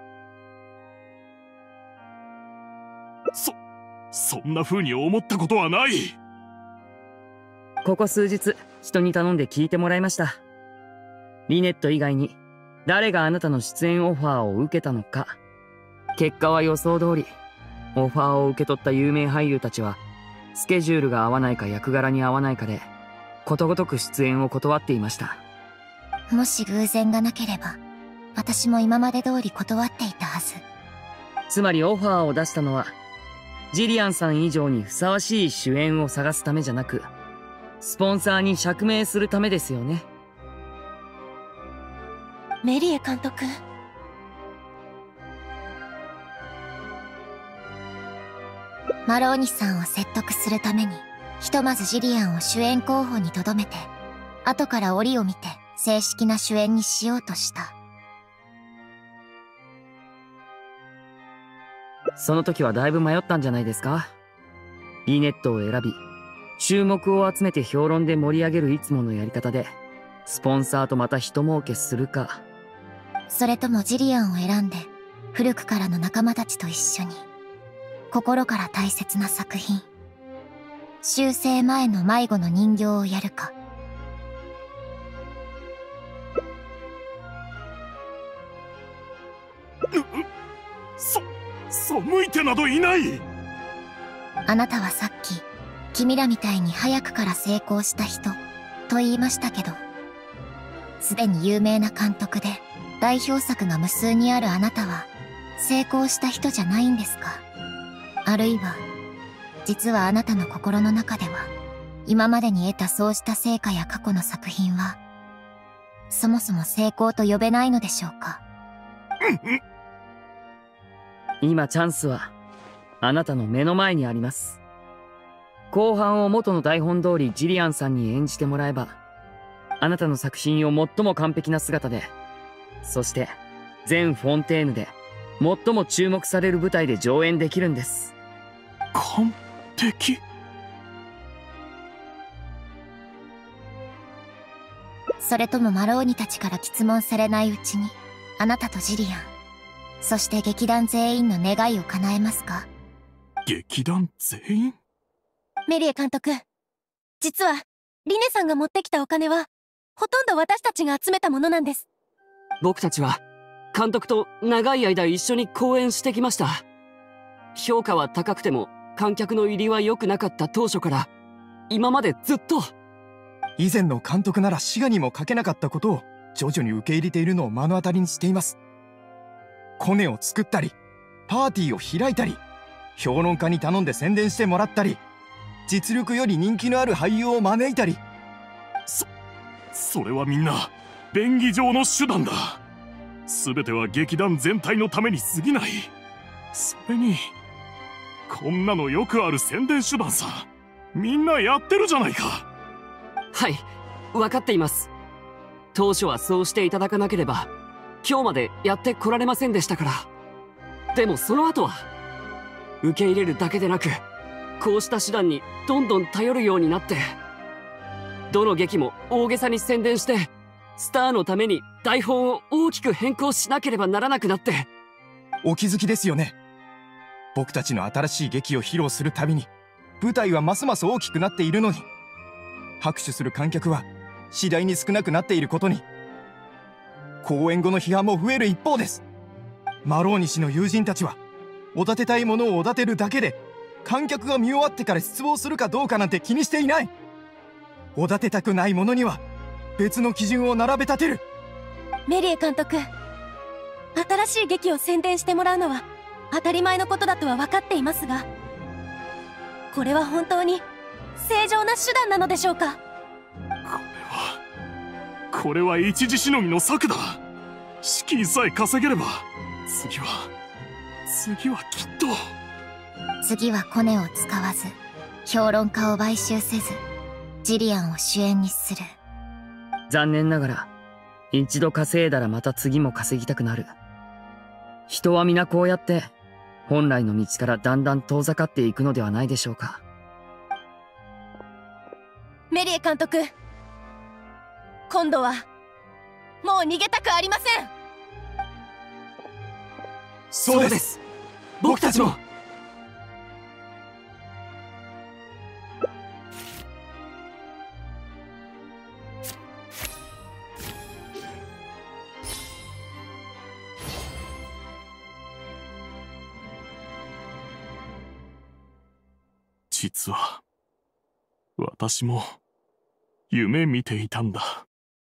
そんな風に思ったことはない。 ここ数日人に頼んで聞いてもらいました。リネット以外に誰があなたの出演オファーを受けたのか。結果は予想通り、オファーを受け取った有名俳優たちはスケジュールが合わないか役柄に合わないかでことごとく出演を断っていました。 もし偶然がなければ私も今まで通り断っていたはず。 つまりオファーを出したのはジリアンさん以上にふさわしい主演を探すためじゃなく、スポンサーに釈明するためですよね。 メリエ監督、 マローニさんを説得するためにひとまずジリアンを主演候補に留めて、後から折を見て正式な主演にしようとした。 その時はだいぶ迷ったんじゃないですか。リネットを選び注目を集めて評論で盛り上げるいつものやり方でスポンサーとまた一儲けするか、 それともジリアンを選んで古くからの仲間たちと一緒に心から大切な作品、修正前の迷子の人形をやるか。 向いてなどいない。 あなたはさっき君らみたいに早くから成功した人と言いましたけど、すでに有名な監督で代表作が無数にあるあなたは成功した人じゃないんですか。あるいは実はあなたの心の中では今までに得たそうした成果や過去の作品はそもそも成功と呼べないのでしょうか。 今チャンスはあなたの目の前にあります。後半を元の台本通りジリアンさんに演じてもらえば、あなたの作品を最も完璧な姿で、そして全フォンテーヌで最も注目される舞台で上演できるんです。 完璧？ それともマローニたちから詰問されないうちに、あなたとジリアン、そして劇団全員の願いを叶えますか？ 劇団全員？ メリエ監督、実はリネさんが持ってきたお金はほとんど私たちが集めたものなんです。 僕たちは監督と長い間一緒に公演してきました。評価は高くても観客の入りは良くなかった当初から今までずっと。 以前の監督なら滋賀にも書けなかったことを徐々に受け入れているのを目の当たりにしています。コネを作ったりパーティーを開いたり、評論家に頼んで宣伝してもらったり、実力より人気のある俳優を招いたり。 それはみんな便宜上の手段だ。全ては劇団全体のために過ぎない。それにこんなのよくある宣伝手段さ。みんなやってるじゃないか。 はい、分かっています。当初はそうしていただかなければ今日までやってこられませんでしたから。でもその後は受け入れるだけでなく、こうした手段にどんどん頼るようになって、どの劇も大げさに宣伝してスターのために台本を大きく変更しなければならなくなって。 お気づきですよね。僕たちの新しい劇を披露するたびに舞台はますます大きくなっているのに、拍手する観客は次第に少なくなっていることに、公演後の批判も増える一方です。マローニ氏の友人たちはおだてたいものをおだてるだけで、観客が見終わってから失望するかどうかなんて気にしていない。おだてたくないものには別の基準を並べ立てる。 メリエ監督、新しい劇を宣伝してもらうのは当たり前のことだとは分かっていますが、これは本当に正常な手段なのでしょうか？ これは一時しのぎの策だ。資金さえ稼げれば次はきっと。 次はコネを使わず、評論家を買収せず、ジリアンを主演にする。 残念ながら一度稼いだらまた次も稼ぎたくなる。人は皆こうやって本来の道からだんだん遠ざかっていくのではないでしょうか。 メリエ監督、今度はもう逃げたくありません。 そうです。僕たちも。 実は私も夢見ていたんだ。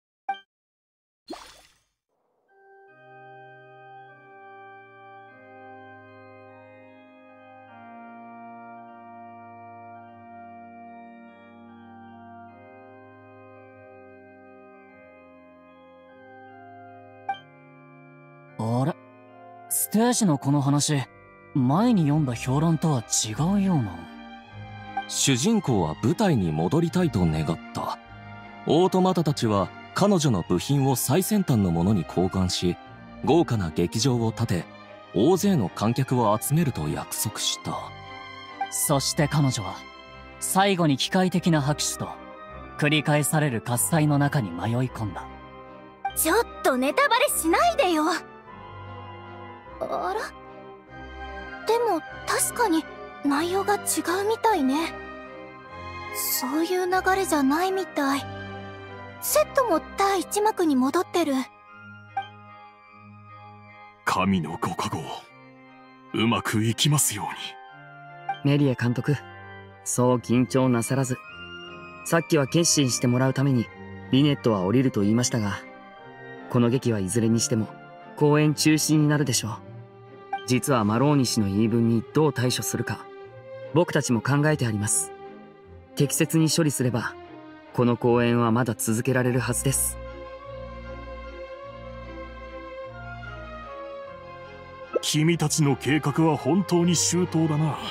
あれ、ステージのこの話、前に読んだ評論とは違うような。 主人公は舞台に戻りたいと願った。オートマタたちは彼女の部品を最先端のものに交換し、豪華な劇場を建て、大勢の観客を集めると約束した。 そして彼女は最後に機械的な拍手と繰り返される喝采の中に迷い込んだ。 ちょっとネタバレしないでよ。あら？でも確かに内容が違うみたいね。そういう流れじゃないみたい。セットも第1幕に戻ってる。 神のご加護、うまくいきますように。 メリエ監督、そう緊張なさらず。さっきは決心してもらうためにリネットは降りると言いましたが、この劇はいずれにしても公演中止になるでしょう。実はマローニ氏の言い分にどう対処するか、僕たちも考えてあります。適切に処理すればこの公演はまだ続けられるはずです。 君たちの計画は本当に周到だな。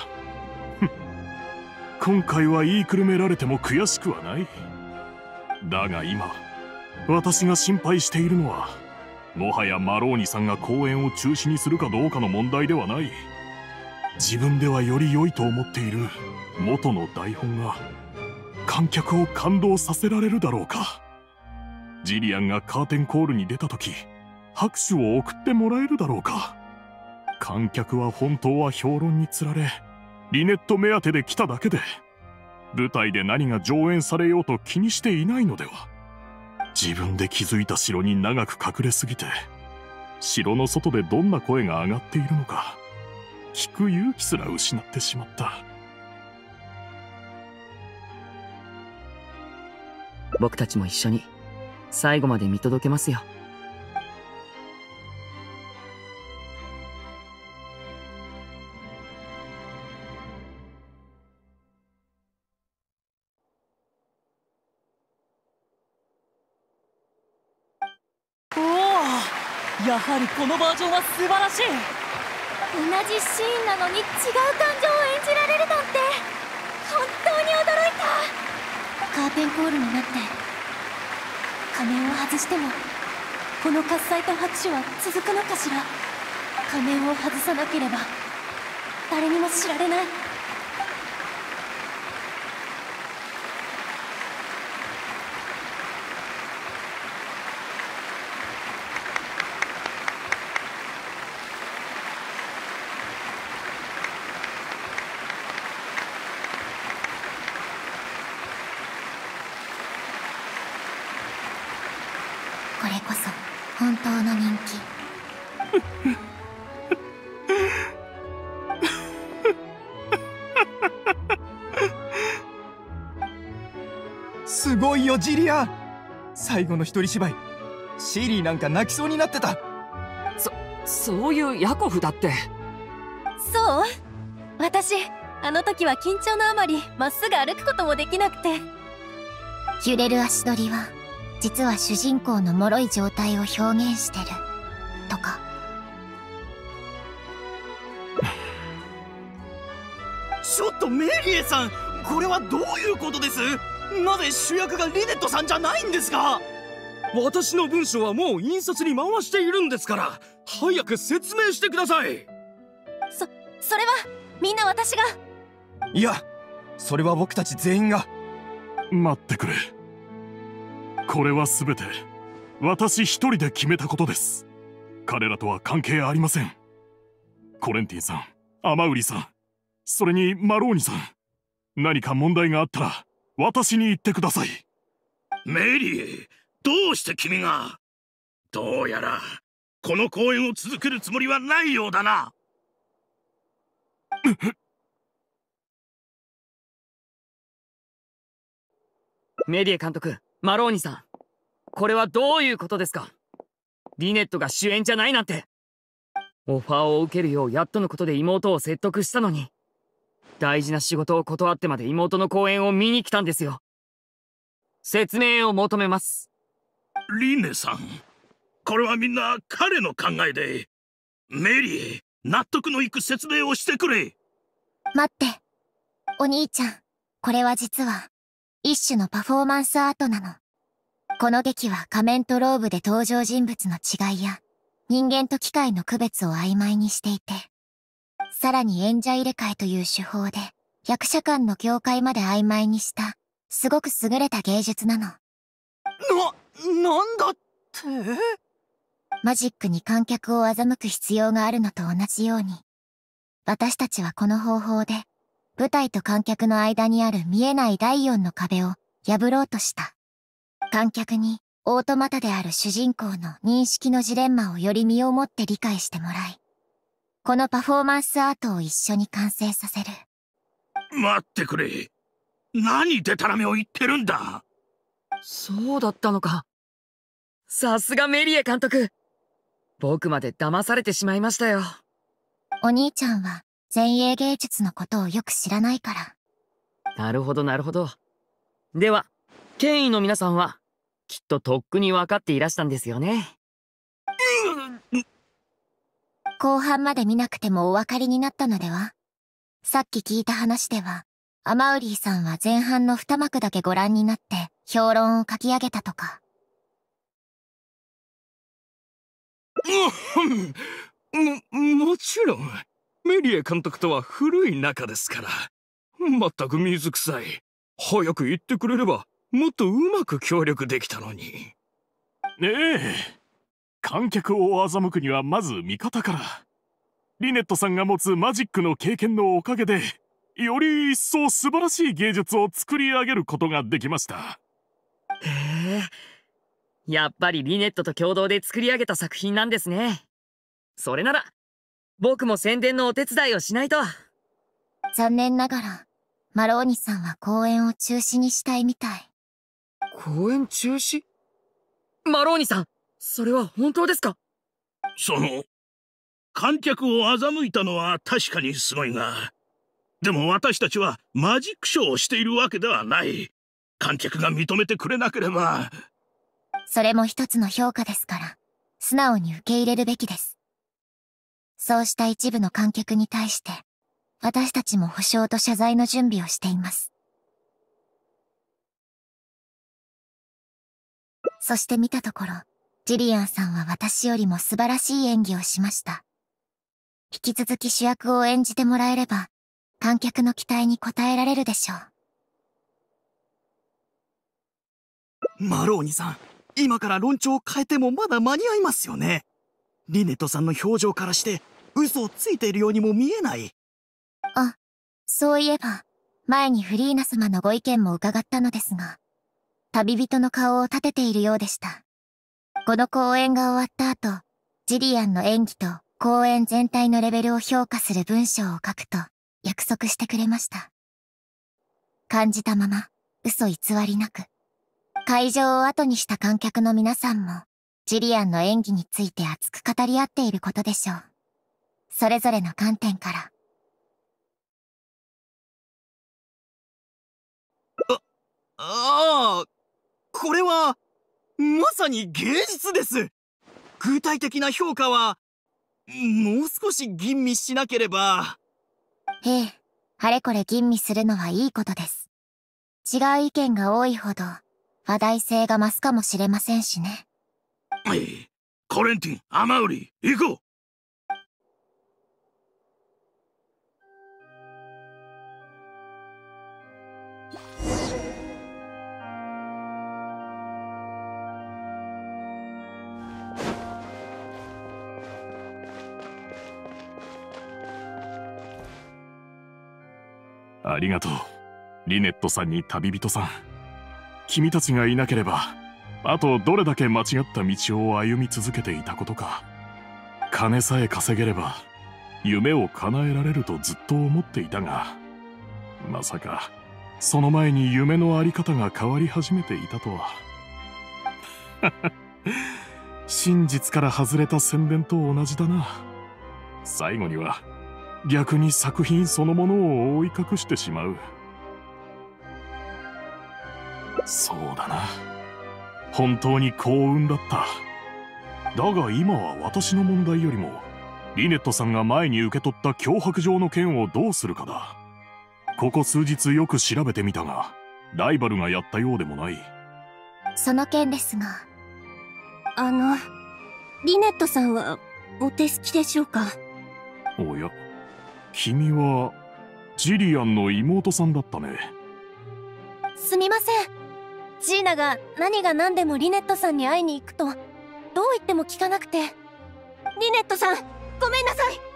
今回は言いくるめられても悔しくはない。だが今私が心配しているのは、もはやマローニさんが公演を中止にするかどうかの問題ではない。自分ではより良いと思っている元の台本が観客を感動させられるだろうか。 ジリアンがカーテンコールに出た時、拍手を送ってもらえるだろうか。観客は本当は評論につられ、リネット目当てで来ただけで、舞台で何が上演されようと気にしていないのでは。自分で築いた城に長く隠れすぎて、城の外でどんな声が上がっているのか、聞く勇気すら失ってしまった。 僕たちも一緒に最後まで見届けますよ。 やはりこのバージョンは素晴らしい。 同じシーンなのに違う感情を演じられるなんて本当に驚いた。 カーテンコールになって仮面を外してもこの喝采と拍手は続くのかしら。仮面を外さなければ誰にも知られない。 これこそ本当の人気。 すごいよジリアン。最後の一人芝居、シリーなんか泣きそうになってた。 そういうヤコフだって。 そう？私あの時は緊張のあまりまっすぐ歩くこともできなくて。 揺れる足取りは実は主人公の脆い状態を表現してるとか。 ちょっとメリエさん、これはどういうことです？なぜ主役がリネットさんじゃないんですか？ 私の文章はもう印刷に回しているんですから、早く説明してください。 それはみんな私が。 いや、それは僕たち全員が。 待ってくれ。これは全て私一人で決めたことです。彼らとは関係ありません。コレンティンさん、アマウリさん、それにマローニさん、何か問題があったら私に言ってください。 メリー、どうして君が？どうやらこの公演を続けるつもりはないようだな。 メディエ監督、マローニさん、これはどういうことですか？リネットが主演じゃないなんて。オファーを受けるようやっとのことで妹を説得したのに、大事な仕事を断ってまで妹の公演を見に来たんですよ。説明を求めます。 リネさん、これはみんな彼の考えで。メリー、納得のいく説明をしてくれ。 待って、お兄ちゃん、これは実は一種のパフォーマンスアートなの。この劇は仮面とローブで登場人物の違いや人間と機械の区別を曖昧にしていて、さらに演者入れ替えという手法で役者間の境界まで曖昧にしたすごく優れた芸術なの。 なんだって？ マジックに観客を欺く必要があるのと同じように、私たちはこの方法で舞台と観客の間にある見えない第四の壁を破ろうとした。観客にオートマタである主人公の認識のジレンマをより身をもって理解してもらい、このパフォーマンスアートを一緒に完成させる。 待ってくれ。何デタラメを言ってるんだ。 そうだったのか。さすがメリエ監督。僕まで騙されてしまいましたよ。 お兄ちゃんは前衛芸術のことをよく知らないから。 なるほどなるほど。では権威の皆さんはきっととっくに分かっていらしたんですよね。 後半まで見なくてもお分かりになったのでは？さっき聞いた話ではアマウリーさんは前半の2幕だけご覧になって評論を書き上げたとか。 もちろんメリエ監督とは古い仲ですから。まったく水臭い。早く言ってくれればもっとうまく協力できたのに。 観客を欺くにはまず味方から。リネットさんが持つマジックの経験のおかげで、より一層素晴らしい芸術を作り上げることができました。 へえ、やっぱりリネットと共同で作り上げた作品なんですね。それなら僕も宣伝のお手伝いをしないと。 残念ながらマローニさんは公演を中止にしたいみたい。 公演中止？マローニさん、それは本当ですか？ 観客を欺いたのは確かにすごいが、でも私たちはマジックショーをしているわけではない。観客が認めてくれなければ。 それも一つの評価ですから、素直に受け入れるべきです。そうした一部の観客に対して、私たちも補償と謝罪の準備をしています。そして見たところ、ジリアンさんは私よりも素晴らしい演技をしました。引き続き主役を演じてもらえれば、観客の期待に応えられるでしょう。 マローニさん、今から論調を変えてもまだ間に合いますよね。リネットさんの表情からして嘘をついているようにも見えない。 あ、そういえば前にフリーナ様のご意見も伺ったのですが、旅人の顔を立てているようでした。この公演が終わった後、ジリアンの演技と公演全体のレベルを評価する文章を書くと約束してくれました。感じたまま嘘偽りなく、会場を後にした観客の皆さんもジリアンの演技について熱く語り合っていることでしょう。それぞれの観点から。 これはまさに芸術です。具体的な評価はもう少し吟味しなければ。 ええ、あれこれ吟味するのはいいことです。違う意見が多いほど話題性が増すかもしれませんしね。 コレンティン、アマウリ、行こう。 ありがとう、リネットさんに旅人さん。君たちがいなければ、あとどれだけ間違った道を歩み続けていたことか。金さえ稼げれば夢を叶えられるとずっと思っていたが、まさかその前に夢のあり方が変わり始めていたとは。真実から外れた宣伝と同じだな。最後には逆に作品そのものを覆い隠してしまう。そうだな、本当に幸運だった。だが今は私の問題よりもリネットさんが前に受け取った脅迫状の件をどうするかだ。ここ数日よく調べてみたが、ライバルがやったようでもない。 その件ですが、 リネットさんはお手すきでしょうか？ おや、君はジリアンの妹さんだったね。 すみません。ジーナが何が何でもリネットさんに会いに行くとどう言っても聞かなくて。リネットさん、ごめんなさい。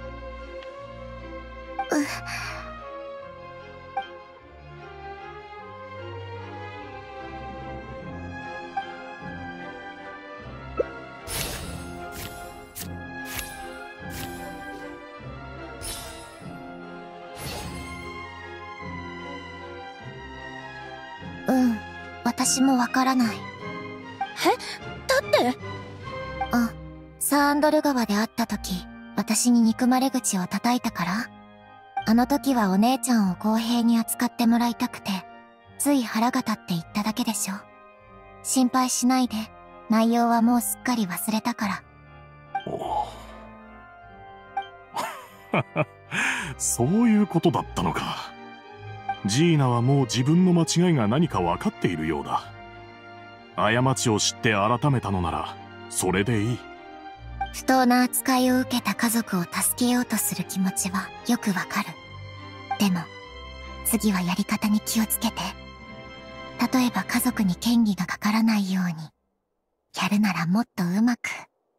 私もわからない。 だってサーンドル川で会った時、私に憎まれ口を叩いたから？あの時はお姉ちゃんを公平に扱ってもらいたくて、つい腹が立って言っただけでしょ。心配しないで、内容はもうすっかり忘れたから。 そういうことだったのか。ジーナはもう自分の間違いが何か分かっているようだ。過ちを知って改めたのならそれでいい。 不当な扱いを受けた家族を助けようとする気持ちはよくわかる。でも次はやり方に気をつけて。例えば家族に嫌疑がかからないように、 やるならもっとうまく。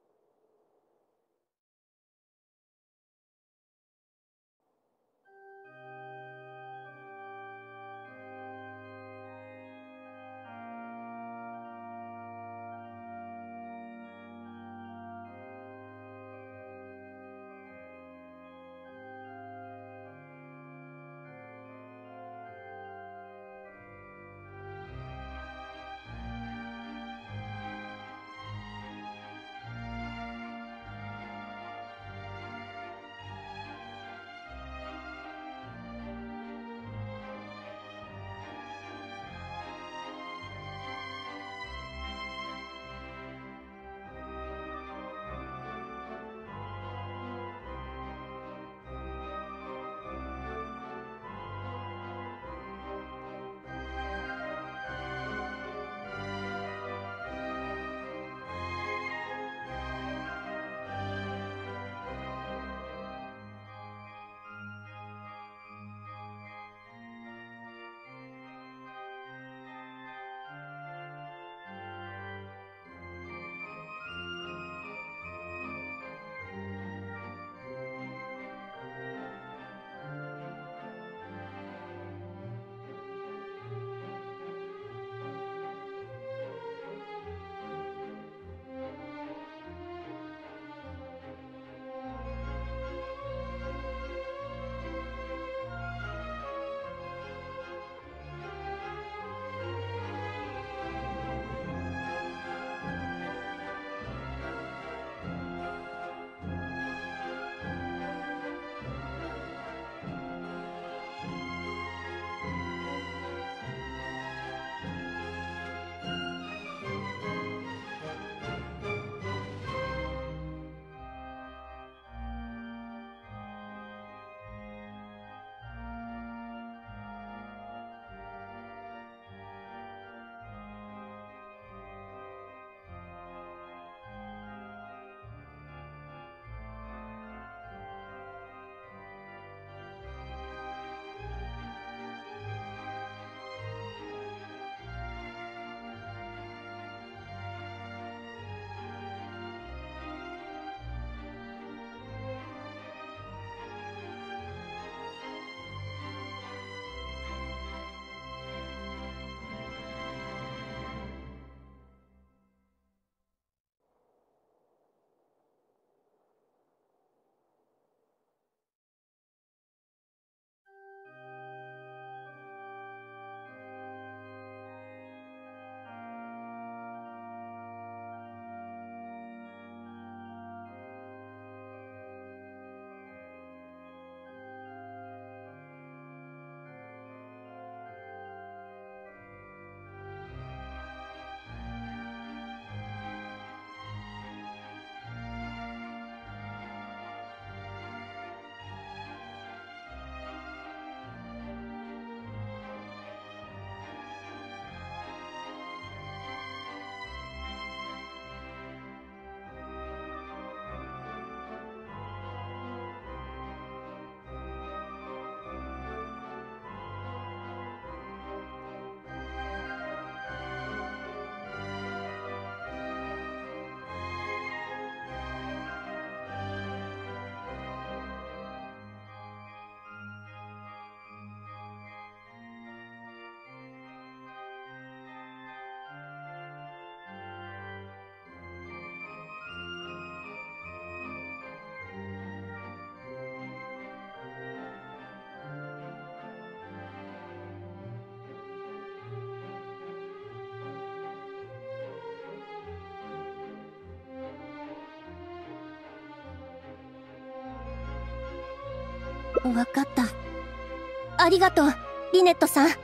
わかった。ありがとう、リネットさん。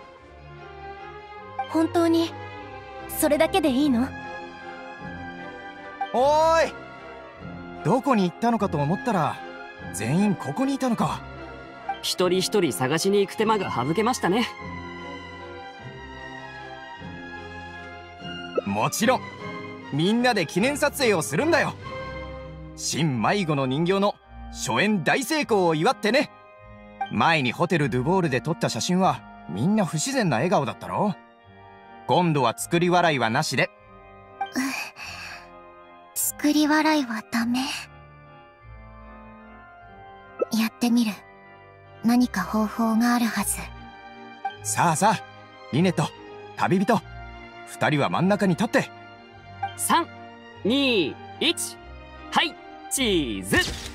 本当に、それだけでいいの？ おーい、どこに行ったのかと思ったら、全員ここにいたのか。 一人一人探しに行く手間が省けましたね。 もちろん、みんなで記念撮影をするんだよ。新迷子の人形の初演大成功を祝ってね。前にホテル・ドゥボールで撮った写真はみんな不自然な笑顔だったろ。今度は作り笑いはなしで。 作り笑いはダメ。やってみる。何か方法があるはず。 さあさあ、リネット、旅人、2人は真ん中に立って。 3、2、1、はい、チーズ。